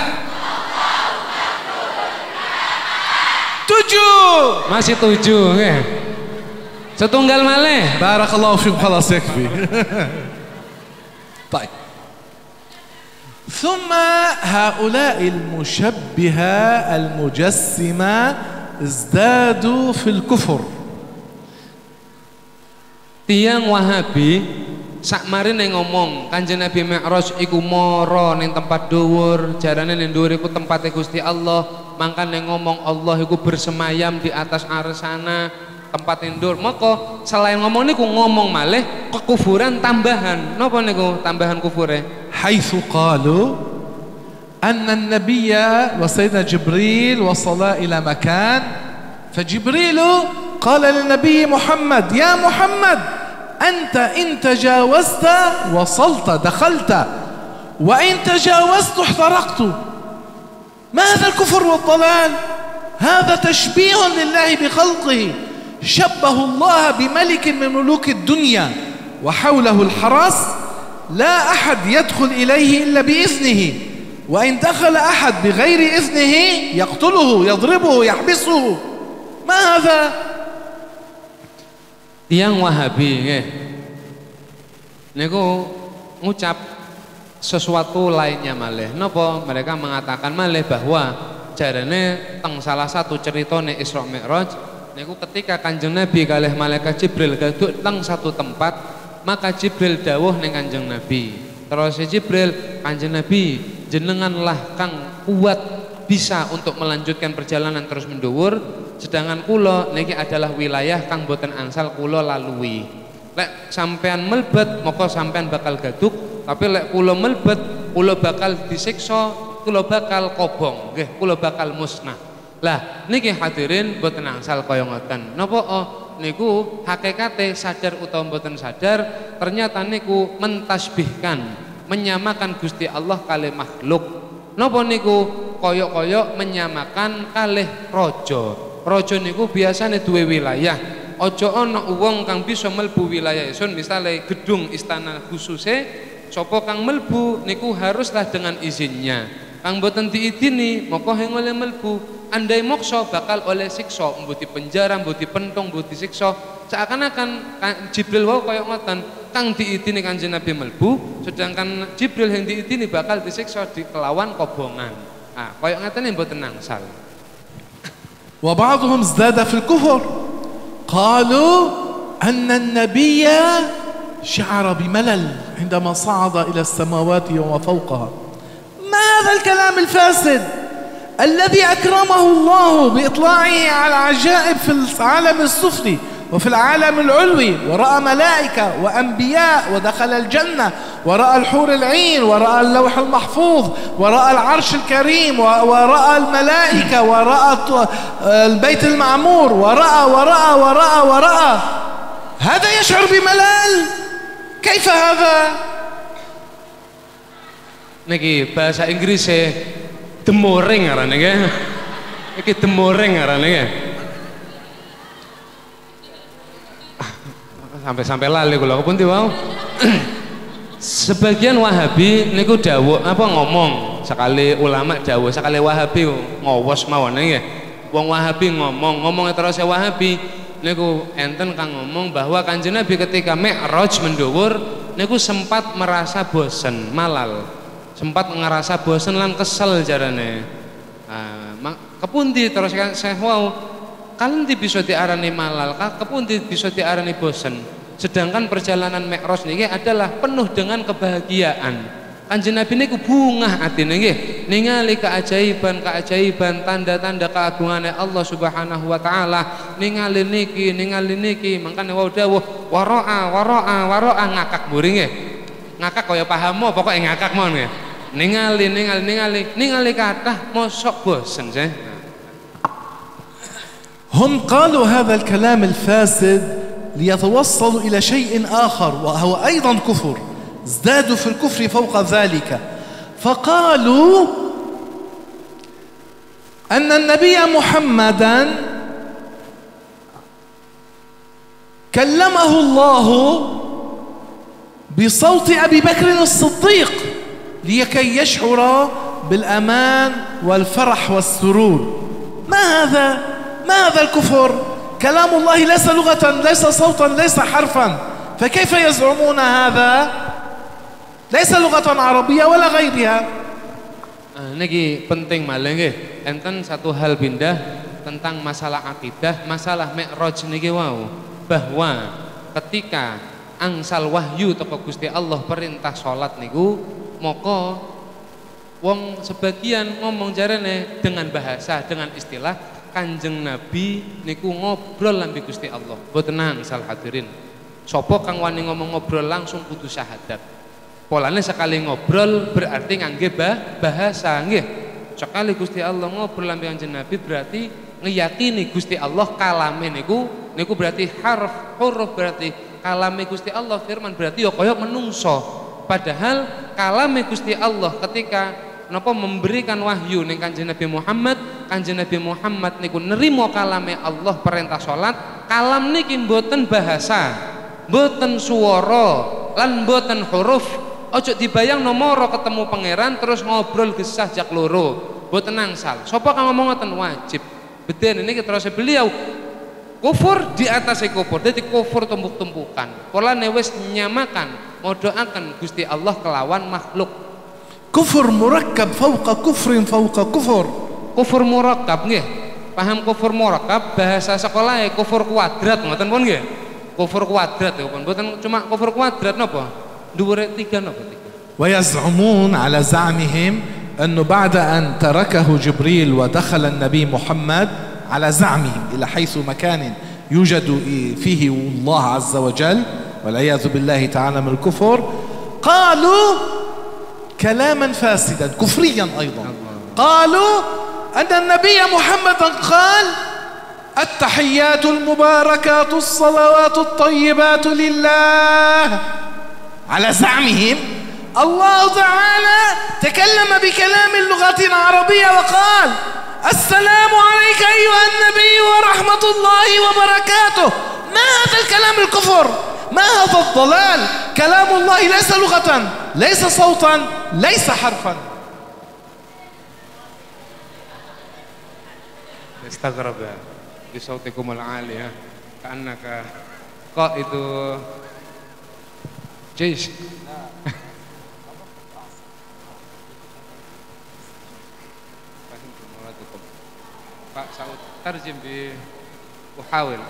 C: tujuh.
E: Masih tujuh nggih. Setunggal malih.
C: بارك الله فيكم خلاص يكفي. طيب. ثم هؤلاء المشبهة المجسمة ازدادوا في الكفر.
E: Tiang Wahabi sakmarine ngomong Kanjeng Nabi Mi'raj iku mara ning tempat dhuwur, jarane ning dhuwur iku tempate Gusti Allah, mangkane ngomong Allah iku bersemayam di atas arsana, tempat dhuwur. Maka selain ngomong niku ngomong malih kekufuran tambahan. Napa niku tambahan kufure?
C: حيث قالوا أن النبي وسيدنا جبريل وصلا إلى مكان، فجبريل قال للنبي محمد يا محمد أنت إن تجاوزت وصلت دخلت وإن تجاوزت احترقت. ما هذا الكفر والضلال؟ هذا تشبيه لله بخلقه شبه الله بملك من ملوك الدنيا وحوله الحرس لا أحد يدخل إليه إلا بإذنه وإن دخل أحد بغير إذنه يقتله يضربه يحبسه ما هذا
E: Yang Wahabi nggih niku ngucap sesuatu lainnya malih. Napa mereka mengatakan malih bahwa jarane teng salah satu ceritane Isra Mi'raj niku ketika Kanjeng Nabi kalih malaikat Jibril gaduk teng satu tempat, maka Jibril dawuh ning Kanjeng Nabi. Terus Jibril, Kanjeng Nabi, jenenganlah kang kuat bisa untuk melanjutkan perjalanan terus mendhuwur, sedangkan kula niki adalah wilayah kang boten angsal kula lalui. Lek sampean melebet maka sampean bakal gaduk, tapi lek kula melebet kula bakal disiksa, kula bakal kobong, nggih, kula bakal musnah. Lah niki hadirin boten angsal kaya ngoten. Napa oh, niku hakikate sadar utawa boten sadar ternyata niku mentasbihkan, menyamakan Gusti Allah kalih makhluk. Napa niku koyok-koyok menyamakan kalih raja. Raja niku biasane duwe wilayah. Aja ana wong kang bisa mlebu wilayah isun, misale gedung istana khususe, sapa kang mlebu niku haruslah dengan izinnya. Kang boten diidini maka heng oleh mlebu. Andai mokso bakal oleh siksa, mbuh dipenjara, mbuh dipentung, mbuh disiksa. Seakan-akan Jibril wau kaya ngoten, kang diidini Kanjeng Nabi mlebu, sedangkan Jibril yang diidini bakal disiksa di kelawan kobongan. Ah, kaya ngoten mboten angsal.
C: Wa ba'dhum izdada fil kufr. Qalu anna an-nabiyya sha'ara bimalal عندما صعد إلى السماوات وما فوقها. ما هذا الكلام الفاسد الذي أكرمه الله بإطلاعه على عجائب في العالم السفلي وفي العالم العلوي، ورأى ملائكة وأنبياء ودخل الجنة ورأى الحور العين ورأى اللوح المحفوظ ورأى العرش الكريم ورأى الملائكة ورأى البيت المعمور ورأى ورأى ورأى ورأى هذا يشعر بملال؟ كيف هذا؟
E: Niki bahasa Inggrisnya demoring arane nggih. Iki demoring arane nggih. Sampai-sampai lali kula kepundi wae. Sebagian Wahabi niku dawuh apa ngomong, sekali ulama dawuh, sekali Wahabi ngowos mawon nggih. Wong Wahabi ngomong, ngomong terus Wahabi niku enten kang ngomong bahwa Kanjeng Nabi ketika Mi'raj mendhuwur niku sempat merasa bosen, malal. Sempat ngerasa bosan lan kesel jarane. Nah, kepundi terus saya wow, kalian bisa diarani malal, kepundi bisa diarani bosan. Sedangkan perjalanan Mi'raj niki adalah penuh dengan kebahagiaan. Kanjeng Nabi niku bungah atine nggih, ningali keajaiban-keajaiban, tanda-tanda keagungane Allah Subhanahu wa taala, ningali niki, ningali niki, mangkane wau dawuh waro'a waro'a waro'a ngakak mburi nggih. Ngakak kaya paham mo, pokoke ngakak mon nggih. Ningali, ningali, ningali, ningali kathah mosok bosen sih.
C: هم قالوا هذا الكلام الفاسد ليتوصلوا إلى شيء آخر وهو أيضا كفر، ازدادوا في الكفر فوق ذلك، فقالوا أن النبي محمدا كلمه الله بصوت أبي بكر الصديق لكي يشعر بالأمان والفرح والسرور. ما هذا؟ ما هذا الكفر؟ كلام الله ليس لغة، ليس صوتا، ليس حرفا، فكيف يزعمون هذا؟ ليس لغة عربية ولا غيرها.
E: Niki penting malih nggih. Enten satu hal pindah tentang masalah akidah, masalah Mi'raj niki wau, bahwa ketika angsal wahyu teko Gusti Allah perintah salat niku, maka wong sebagian ngomong jarene dengan bahasa, dengan istilah Kanjeng Nabi niku ngobrol lambe Gusti Allah. Mboten angsal hadirin. Sapa kang wani ngomong ngobrol langsung kudu syahadat. Polane sekali ngobrol berarti ngangge bahasa nggih. Sekali Gusti Allah ngobrol lambe Kanjeng Nabi berarti ngeyakini Gusti Allah kalame niku niku berarti harf, huruf berarti kalame Gusti Allah, firman berarti ya kaya menungso. Padahal kalame Gusti Allah ketika napa memberikan wahyu ning Kanjeng Nabi Muhammad Kanjeng Nabi Muhammad niku nerimo kalame Allah perintah salat, kalam niki mboten bahasa, mboten swara, lan mboten huruf. Ojo dibayang nomoro ketemu pangeran terus ngobrol gesah jak loro, mboten angsal. Sapa kang ngomong ngoten wajib. Beden ini terus beliau kufur di atas kufur, jadi kufur tumpuk-tumpukan. Polane wis nyamakan modoaken Gusti Allah kelawan makhluk.
C: كفر مركب فوق كفر فوق كفر.
E: Kufur murakkab nggih. Paham kufur murakkab bahasa sekolah kufur kuadrat ngoten pun nggih. Kufur kuadrat ya pun mboten cuma kufur kuadrat napa? Dhuwure tiga napa tiga.
C: ويزعمون على زعمهم أنه بعد أن تركه جبريل ودخل النبي محمد على زعمهم إلى حيث مكان يوجد فيه الله عز وجل والعياذ بالله تعالى من الكفر قالوا كلاما فاسدا كفريا أيضا. قالوا أن النبي محمد قال التحيات المباركات الصلوات الطيبات لله. على زعمهم الله تعالى تكلم بكلام اللغة العربية وقال السلام عليك أيها النبي ورحمة الله وبركاته. ما هذا الكلام الكفر؟ ما هذا الضلال؟ كلام الله ليس لغة، ليس صوتا، ليس حرفا.
E: استغرب بصوتكم العالي كأنك قائد جيش. Pak Saud tarjim bi uhawil.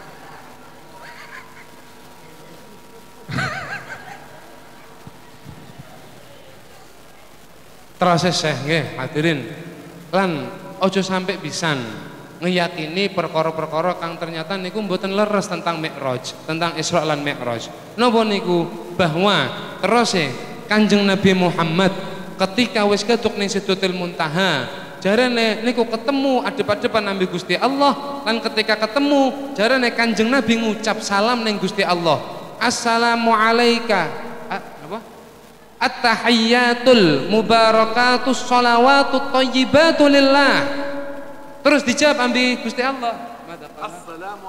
E: Terus Syekh nggih hadirin lan ojo sampai pisan ngeyakini perkara-perkara kang ternyata niku mboten leres tentang Mi'raj, tentang Isra lan Mi'raj. Napa niku bahwa terus Kanjeng Nabi Muhammad ketika wis ketuk ning Sidratul Muntaha jarene niku ketemu adep-adepan ambi Gusti Allah, lan ketika ketemu jarene Kanjeng Nabi ngucap salam ning Gusti Allah. Assalamu alayka apa? At-tahiyyatul mubarakatus sholawatut thayyibatu lillah. Terus dijawab ambi Gusti Allah. Assalamu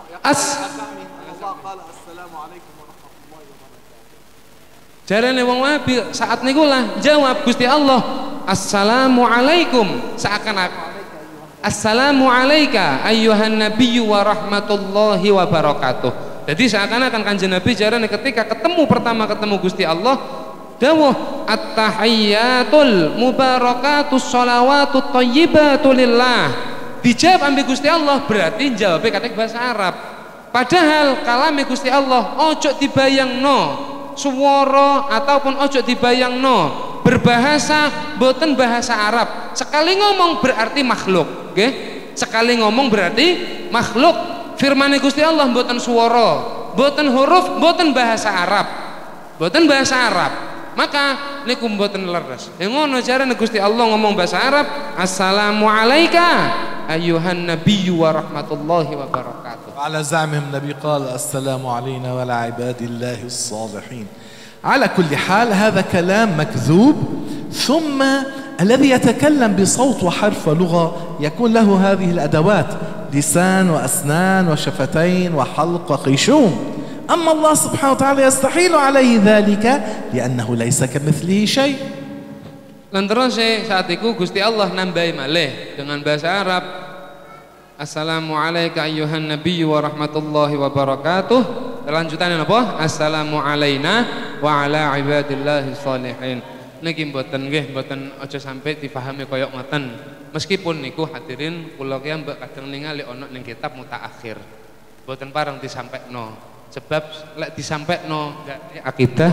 E: jarene wong wabi saat niku lah jawab Gusti Allah assalamu alaikum, seakan-akan assalamu alaika ayyuhan nabiyyu wa rahmatullahi wa barakatuh. Jadi seakan-akan Kanjeng Nabi jarene ketika ketemu pertama ketemu Gusti Allah dawuh at-tahiyyatul mubarakatus sholawatut thayyibatu lillah. Dijawab ambi Gusti Allah berarti jawabnya katik bahasa Arab. Padahal kalame Gusti Allah ojo dibayangno suwara ataupun ojo dibayangno berbahasa boten bahasa Arab. Sekali ngomong berarti makhluk, nggih. Sekali ngomong berarti makhluk. Firman Gusti Allah boten suwara, boten huruf, boten bahasa Arab. Boten bahasa Arab. Maka niku mboten leres. Ya ngono carane Gusti Allah ngomong bahasa Arab, assalamu alayka ayyuhan nabiyyu wa rahmatullahi wa barakatuh.
C: على زعمهم النبي قال السلام علينا وعلى عباد الله الصالحين. على كل حال هذا كلام مكذوب. ثم الذي يتكلم بصوت وحرف ولغة يكون له هذه الأدوات لسان وأسنان وشفتين وحلق وخيشوم. أما الله سبحانه وتعالى يستحيل عليه ذلك لأنه ليس كمثله شيء.
E: Lan terus saat itu Gusti Allah nambahi malih dengan bahasa Arab. Assalamu alayka ayyuhan nabiyyu wa rahmatullahi wa barakatuh. Lanjutannya apa? Assalamu alayna wa ala ibadillahi sholihin. Niki mboten nggih mboten aja sampai difahami kaya ngoten. Meskipun niku hadirin kula ki mbok kadang ningali ana ning kitab mutaakhir. Mboten pareng disampaikno. Sebab lek disampaikno garai akidah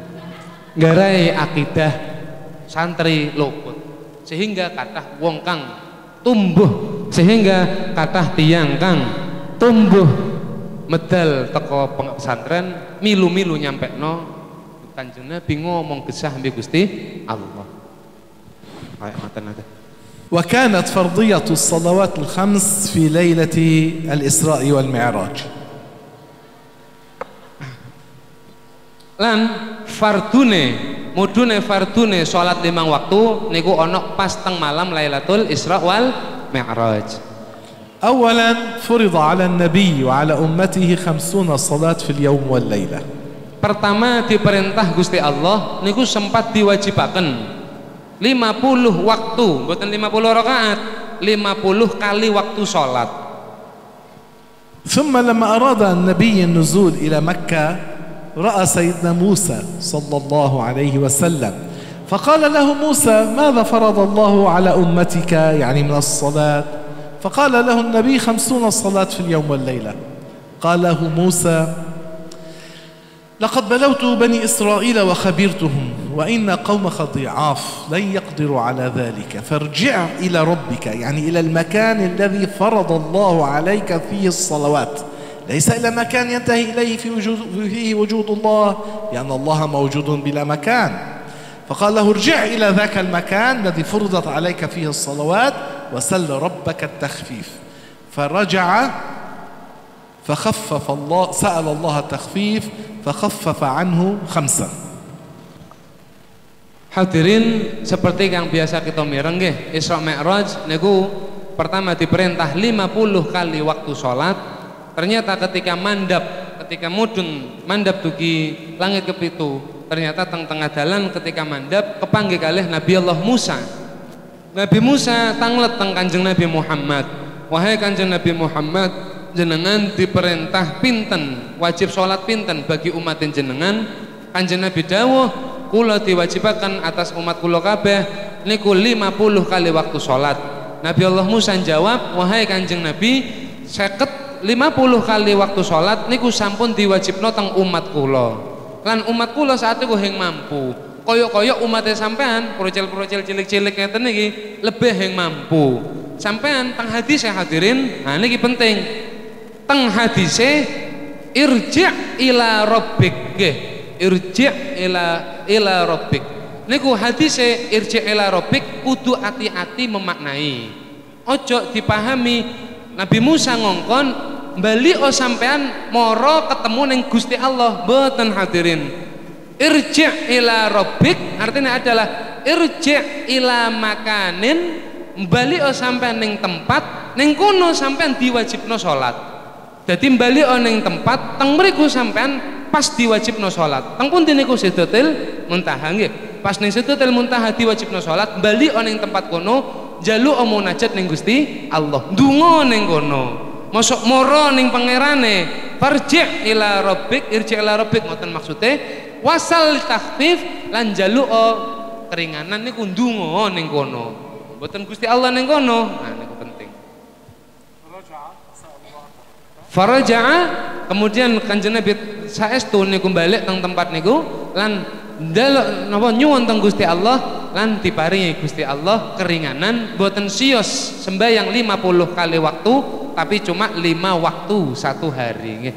E: garai akidah santri luput. Sehingga kathah wong kang tumbuh sehingga kathah tiyang kang tumbuh medal teko pesantren milu-milu nyampekno Kanjeng Nabi ngomong gesah ambi Gusti Allah. Kayak ngoten aja.
C: وكانت فرضية الصلوات الخمس في ليلة الإسراء والمعراج.
E: Lan fardune mudune fardune salat limang waktu niku ana pas teng malam Lailatul Isra wal Mi'raj.
C: أولا فرض على النبي وعلى أمته خمسون صلاة في اليوم والليلة.
E: Pertama diperintah Gusti Allah niku sempat diwajibaken lima puluh waktu, mboten lima puluh rakaat, lima puluh kali waktu salat.
C: ثم لما أراد النبي النزول إلى مكة رأى سيدنا موسى صلى الله عليه وسلم فقال له موسى ماذا فرض الله على أمتك يعني من الصلاة؟ فقال له النبي خمسون صلاة في اليوم والليلة. قال له موسى لقد بلوت بني إسرائيل وخبرتهم وإن قومك ضعاف لن يقدروا على ذلك فارجع إلى ربك يعني إلى المكان الذي فرض الله عليك فيه الصلوات، ليس إلى مكان ينتهي إليه في وجود فيه وجود الله لأن الله موجود بلا مكان. فقال له ارجع إلى ذاك المكان الذي فرضت عليك فيه الصلوات وسل ربك التخفيف. فرجع فخفف الله سأل الله التخفيف فخفف عنه خمسة.
E: Hadirin, seperti yang biasa kita mireng nggih, Isra Mi'raj niku pertama diperintah lima puluh kali waktu sholat. Ternyata ketika mandap, ketika mudun mandap dugi langit kepitu, ternyata teng tengah dalan ketika mandap kepanggih kalih Nabi Allah Musa. Nabi Musa tanglet teng Kanjeng Nabi Muhammad. Wahai Kanjeng Nabi Muhammad, jenengan diperintah pinten, wajib sholat pinten bagi umat jenengan. Kanjeng Nabi dawuh, kula diwajibaken atas umat kula kabeh niku lima puluh kali waktu sholat. Nabi Allah Musa jawab, wahai Kanjeng Nabi, seket lima puluh kali waktu sholat niku sampun diwajibno teng umat kula. Lan umat kula saat iku hing mampu. Koyok-koyok umatnya sampean, procel-procel cilik-cilik ngeten niki lebih hing mampu. Sampean teng hadis ya hadirin, nah niki penting. Teng hadise irji' ila rabbik nggih. Irji' ila ila rabbik. Niku hadise irji' ila rabbik kudu hati-hati memaknai. Ojo dipahami Nabi Musa ngongkon bali o sampean moro ketemu ning Gusti Allah, mboten hadirin. Irji' ila rabbik artinya adalah irji' ila makanin, bali o sampean ning tempat ning kono sampean diwajibno salat. Dadi bali o ning tempat teng mriku sampean pas diwajibno salat. Teng pundi niku Sidratil Muntaha nggih. Pas ning Sidratil Muntaha diwajibno salat, bali o ning tempat kono njaluk munajat ning Gusti Allah. Ndonga ning kono. Mosok moro ning pangerane. Farji' ila rabbik, irji' ila rabbik ngoten maksude. Wasal takhfif lan njaluk keringanan niku ndonga ning kono. Mboten Gusti Allah ning kono. Nah niku penting. Faraja'a, kemudian Kanjeng Nabi saestu niku balik teng tempat niku lan ndelok napa nyuwun teng Gusti Allah lan diparingi Gusti Allah keringanan, boten sios sembahyang lima puluh kali waktu tapi cuma lima waktu satu hari nggih.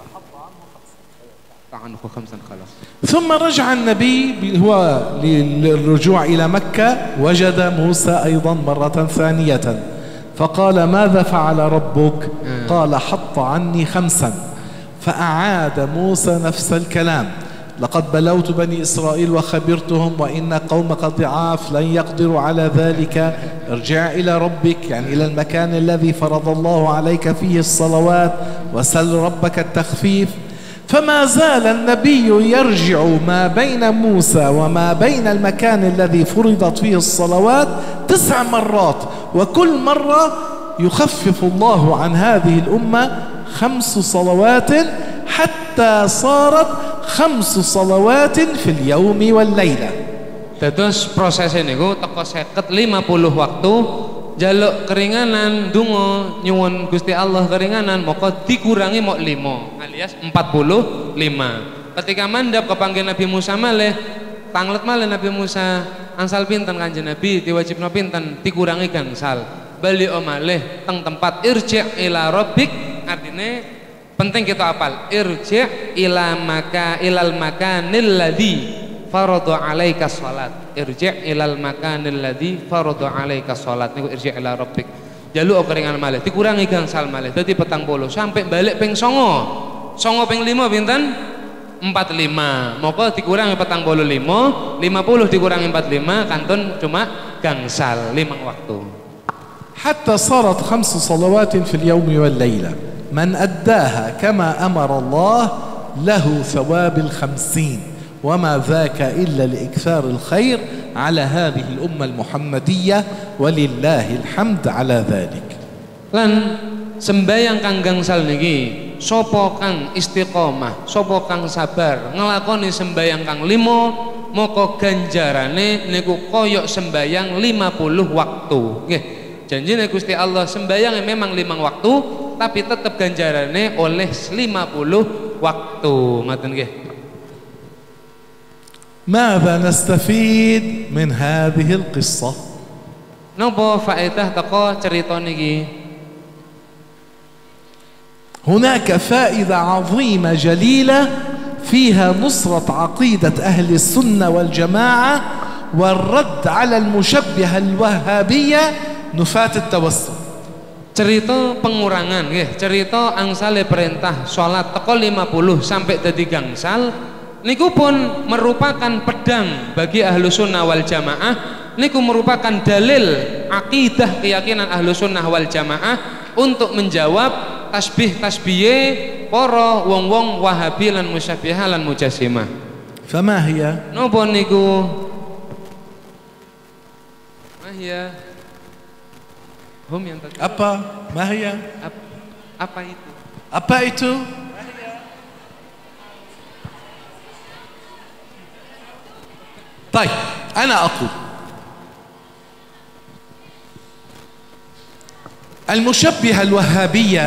C: ثم رجع النبي هو للرجوع إلى مكة وجد موسى أيضا مرة ثانية فقال ماذا فعل ربك؟ قال حط عني خمسا. فأعاد موسى نفس الكلام لقد بلوت بني إسرائيل وخبرتهم وإن قومك ضعاف لن يقدروا على ذلك ارجع إلى ربك يعني إلى المكان الذي فرض الله عليك فيه الصلوات وسل ربك التخفيف. فما زال النبي يرجع ما بين موسى وما بين المكان الذي فرضت فيه الصلوات تسع مرات وكل مرة يخفف الله عن هذه الأمة خمس صلوات حتى صارت خمس صلوات في اليوم والليلة.
E: Terus proses ini ku teko seket lima puluh waktu jaluk keringanan dungo nyuwun Gusti Allah keringanan maka dikurangi mok lima alias empat puluh lima. Ketika mandap kepanggil Nabi Musa malih tanglet malih Nabi Musa ansal pinten Kanjeng Nabi diwajibno pinten dikurangi gangsal bali o malih teng tempat irji' ila rabbik artine penting kita hafal irji' ila maka ilal makanil ladzi farada alaika sholat. Irji' ilal makanil ladzi farada alaika sholat niku irji' ila rabbik. Jaluk keringan malih dikurangi gangsal malih dadi petang puluh sampai balik ping songo. Songo ping lima pinten? empat puluh lima. Maka dikurangi petang puluh lima, lima puluh dikurangi empat puluh lima kantun cuma gangsal lima waktu.
C: حتى صارت خمس صلوات في اليوم والليلة من أداها كما أمر الله له ثواب الخمسين وما ذاك إلا لإكثار الخير على هذه الأمة المحمدية ولله الحمد على ذلك.
E: Lan sembayang kang gangsal niki sapa kang istiqomah, sapa kang sabar nglakoni sembayang kang limo, moko ganjarane niku koyok sembayang lima puluh waktu. Nggih. Janjine Gusti Allah sembayang memang limang waktu, tapi tetap ganjarane oleh lima puluh waktu. Ngoten nggih.
C: ماذا نستفيد من هذه القصة؟
E: Napa faedah teko cerita niki?
C: هناك فائدة عظيمة جليلة فيها نصرة عقيدة أهل السنة والجماعة والرد على المشبهة الوهابية نفاة التوسل.
E: Cerita pengurangan nggih, cerita angsale perintah salat teko lima puluh sampai dadi gangsal niku pun merupakan pedang bagi ahlu sunnah wal jamaah. Niku merupakan dalil akidah keyakinan ahlu sunnah wal jamaah untuk menjawab tasbih-tasbihe para wong-wong wahabi lan musyabbihah lan mujassimah.
C: فما هي؟
E: Napa niku? Mahya hum yang tadi
C: أبا ما هي؟
E: Ap- apa itu?
C: أبا إتو؟ طيب أنا أقول المشبهة الوهابية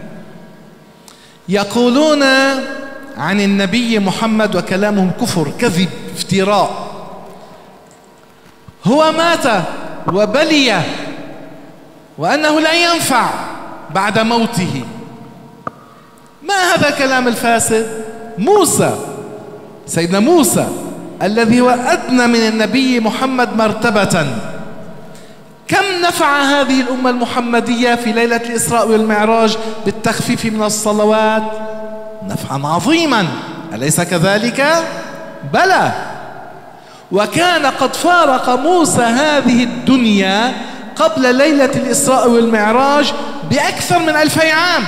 C: يقولون عن النبي محمد وكلامهم كفر كذب افتراء هو مات وبلي وأنه لا ينفع بعد موته. ما هذا كلام الفاسد؟ موسى سيدنا موسى الذي هو أدنى من النبي محمد مرتبة كم نفع هذه الأمة المحمدية في ليلة الإسراء والمعراج بالتخفيف من الصلوات؟ نفعا عظيما، أليس كذلك؟ بلى. وكان قد فارق موسى هذه الدنيا قبل ليلة الإسراء والمعراج بأكثر من ألفي عام،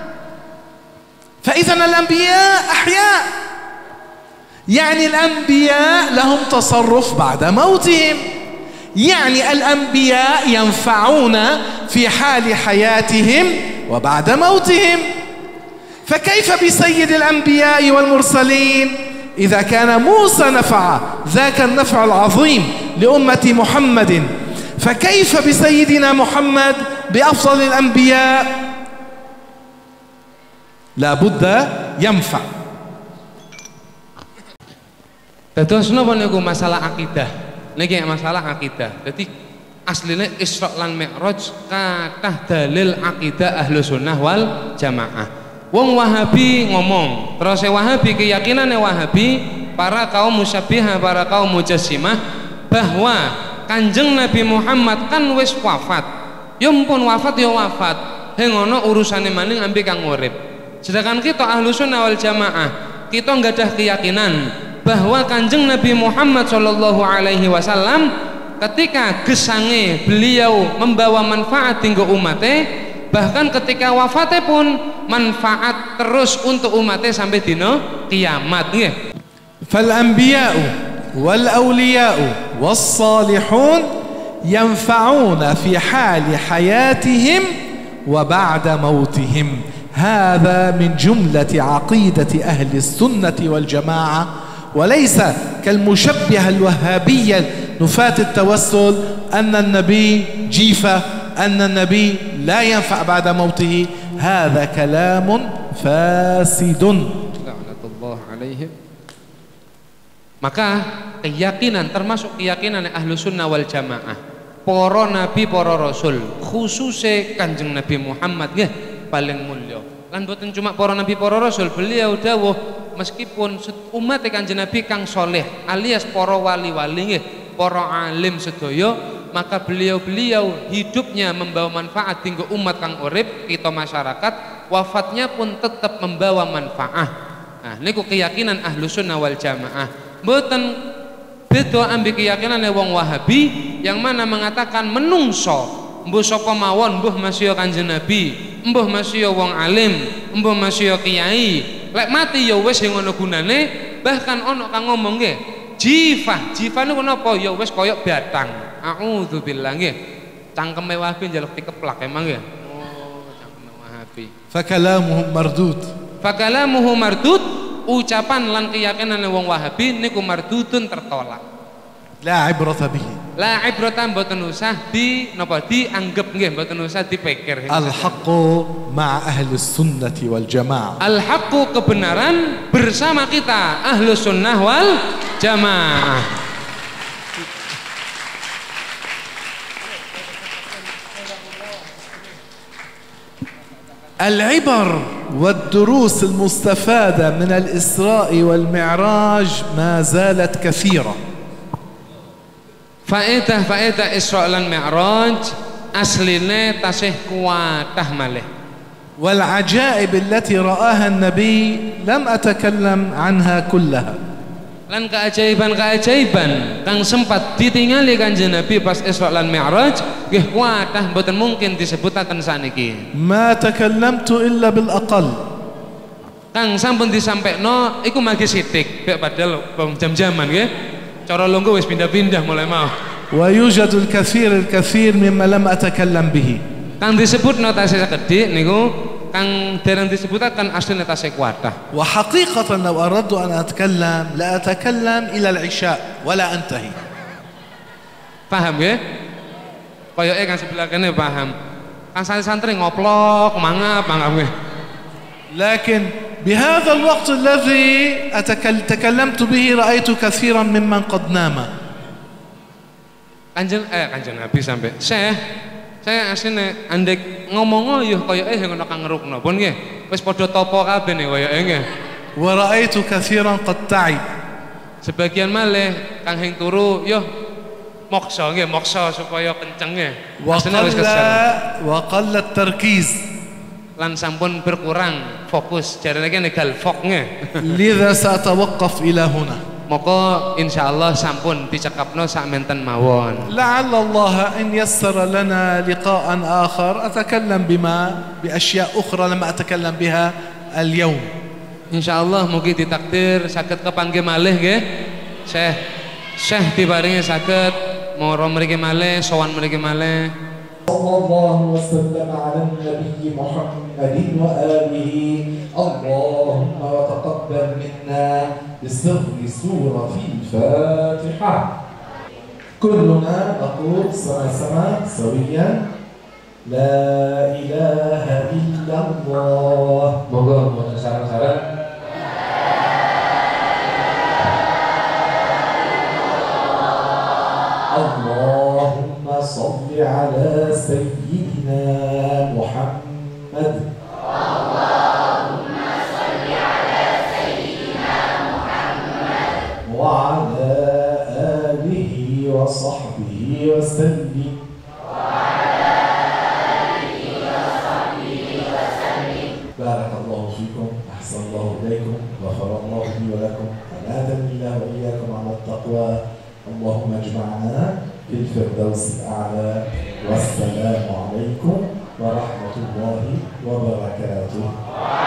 C: فإذا الأنبياء أحياء، يعني الأنبياء لهم تصرف بعد موتهم، يعني الأنبياء ينفعون في حال حياتهم وبعد موتهم. فكيف بسيد الأنبياء والمرسلين إذا كان موسى نفع ذاك النفع العظيم لأمة محمد، فكيف بسيدنا محمد بأفضل الأنبياء؟ لا بد ينفع.
E: Dados napa niku masalah akidah. Niki masalah akidah. Jadi asline Isra lan Mi'raj kathah dalil akidah ahlu sunnah wal jamaah. Wong Wahabi ngomong, terus Wahabi keyakinane Wahabi, para kaum musyabbihah, para kaum mujassimah bahwa Kanjeng Nabi Muhammad kan wis wafat. Ya mpun wafat ya wafat. He ngono urusane maning ambe kang urip. Sedangkan kita ahlu sunnah wal jamaah, kita nggadah keyakinan bahwa Kanjeng Nabi Muhammad Shallallahu Alaihi Wasallam ketika gesange beliau membawa manfaat hingga umatnya, bahkan ketika wafatnya pun manfaat terus untuk umatnya sampai dino kiamat. Ya.
C: فالأنبياء والأولياء والصالحون ينفعون في حال حياتهم وبعد موتهم. هذا من جملة عقيدة أهل السنة والجماعة، وليس كالمشبهة الوهابية نفاة التوسل أن النبي جيفة، أن النبي لا ينفع بعد موته. هذا كلام فاسد.
E: La'natullah alaihim. Maka keyakinan termasuk keyakinan ahlu sunnah wal jamaah, para nabi, para rasul, khususnya Kanjeng Nabi Muhammad ya paling mulia. Lan boten cuma para nabi, para rasul, beliau dawuh meskipun umat Kanjeng Nabi kang soleh alias para wali-wali nggih, para alim sedaya, maka beliau-beliau hidupnya membawa manfaat hingga umat kang urip, kita masyarakat, wafatnya pun tetap membawa manfaat. Nah, niku keyakinan ahlu sunnah wal jamaah. Mboten beda ambil keyakinan wong Wahabi yang mana mengatakan menungso mbuh sapa mawon, mbuh masya Kanjeng Nabi, mbuh masya wong alim, mbuh masya kiai, lek mati ya wis ngono gunane. Bahkan ana kang ngomong nggih, jifah, jifah niku napa? Ya wis kaya batang. A'udzubillah nggih. Cangkeme Wahabi njaluk dikeplak emang nggih. Oh, cangkeme Wahabi.
C: Fakalamuhum mardud.
E: Fakalamuhu mardud, ucapan lan keyakinan wong Wahabi niku mardudun tertolak.
C: La ibrata bihi.
E: La ibrata mboten usah di napa dianggep nggih, mboten usah dipikir.
C: Al-haqqu ma'a ahli sunnati wal jamaah.
E: Al-haqqu kebenaran bersama kita Ahlus Sunnah wal Jamaah.
C: العبر والدروس المستفادة من الإسراء والمعراج ما زالت كثيرة.
E: Faedah-faedah Isra lan Mi'raj asline tasih kuatah malih.
C: والعجائب التي رآها النبي لم أتكلم عنها كلها.
E: Lan keajaiban-keajaiban kang sempat ditingali Kanjeng Nabi pas Isra lan Mi'raj nggih kuatah mboten mungkin disebutaken saniki.
C: ما تكلمت إلا بالأقل.
E: Kang sampun disampekno iku magi sithik, mek padahal jam-jaman nggih. Cara longgo wis pindah-pindah mulai mau.
C: ويوجد الكثير الكثير مما لم أتكلم به.
E: Kang disebutno tasih sekedhik niku kang dereng disebutaken asline tasih kuatah.
C: وحقيقة لو أردت أن أتكلم لا أتكلم إلى العشاء ولا أنتهي.
E: Paham nggih? Koyoke kang sebelah kene paham. Kang santri ngoplok mangap mangap nggih.
C: لكن بهذا الوقت الذي أتكل تكلمت به رأيت كثيرا ممن قد نام.
E: Kanjeng eh Kanjeng Nabi sampai Syekh saya asline andek ngomong yo koyoke ngono kang ngerukno pun nggih wis padha topo kabeh nih koyoke nggih.
C: ورأيت كثيرا قد تعب.
E: Sebagian malih kang hing turu yo moksa nggih moksa supaya kenceng nggih. Asline wis kesel.
C: وقل التركيز.
E: Lan sampun berkurang fokus jarene kene gal fok nggih.
C: لذا سأتوقف إلى هنا.
E: Maka insyaallah sampun dicekapno sakmenten mawon.
C: لعل الله إن يسر لنا لقاء آخر أتكلم بما بأشياء أخرى لم أتكلم بها اليوم.
E: Insyaallah mugi ditakdir saged kepanggih malih nggih. Syekh Syekh diparingi saged mara mriki malih sowan mriki malih.
C: Sallallahu wasallam ala nabi Muhammadin wa alihi. Allahumma wa taqabbal minna bisirri surati al-Fatihah. Kulluna naqul sama-sama sawiyan la ilaha illallah.
E: Moga moga sareng-sareng.
C: Allahumma salli ala sayyidina Muhammad.
D: Allahumma salli ala sayyidina Muhammad
C: wa ala alihi wa sahbihi wa sallim. بارك الله فيكم، أحسن الله إليكم، غفر الله لي ولكم، أماتني الله وإياكم على التقوى. اللهم اجمعنا في الفردوس الأعلى، والسلام عليكم ورحمة الله وبركاته.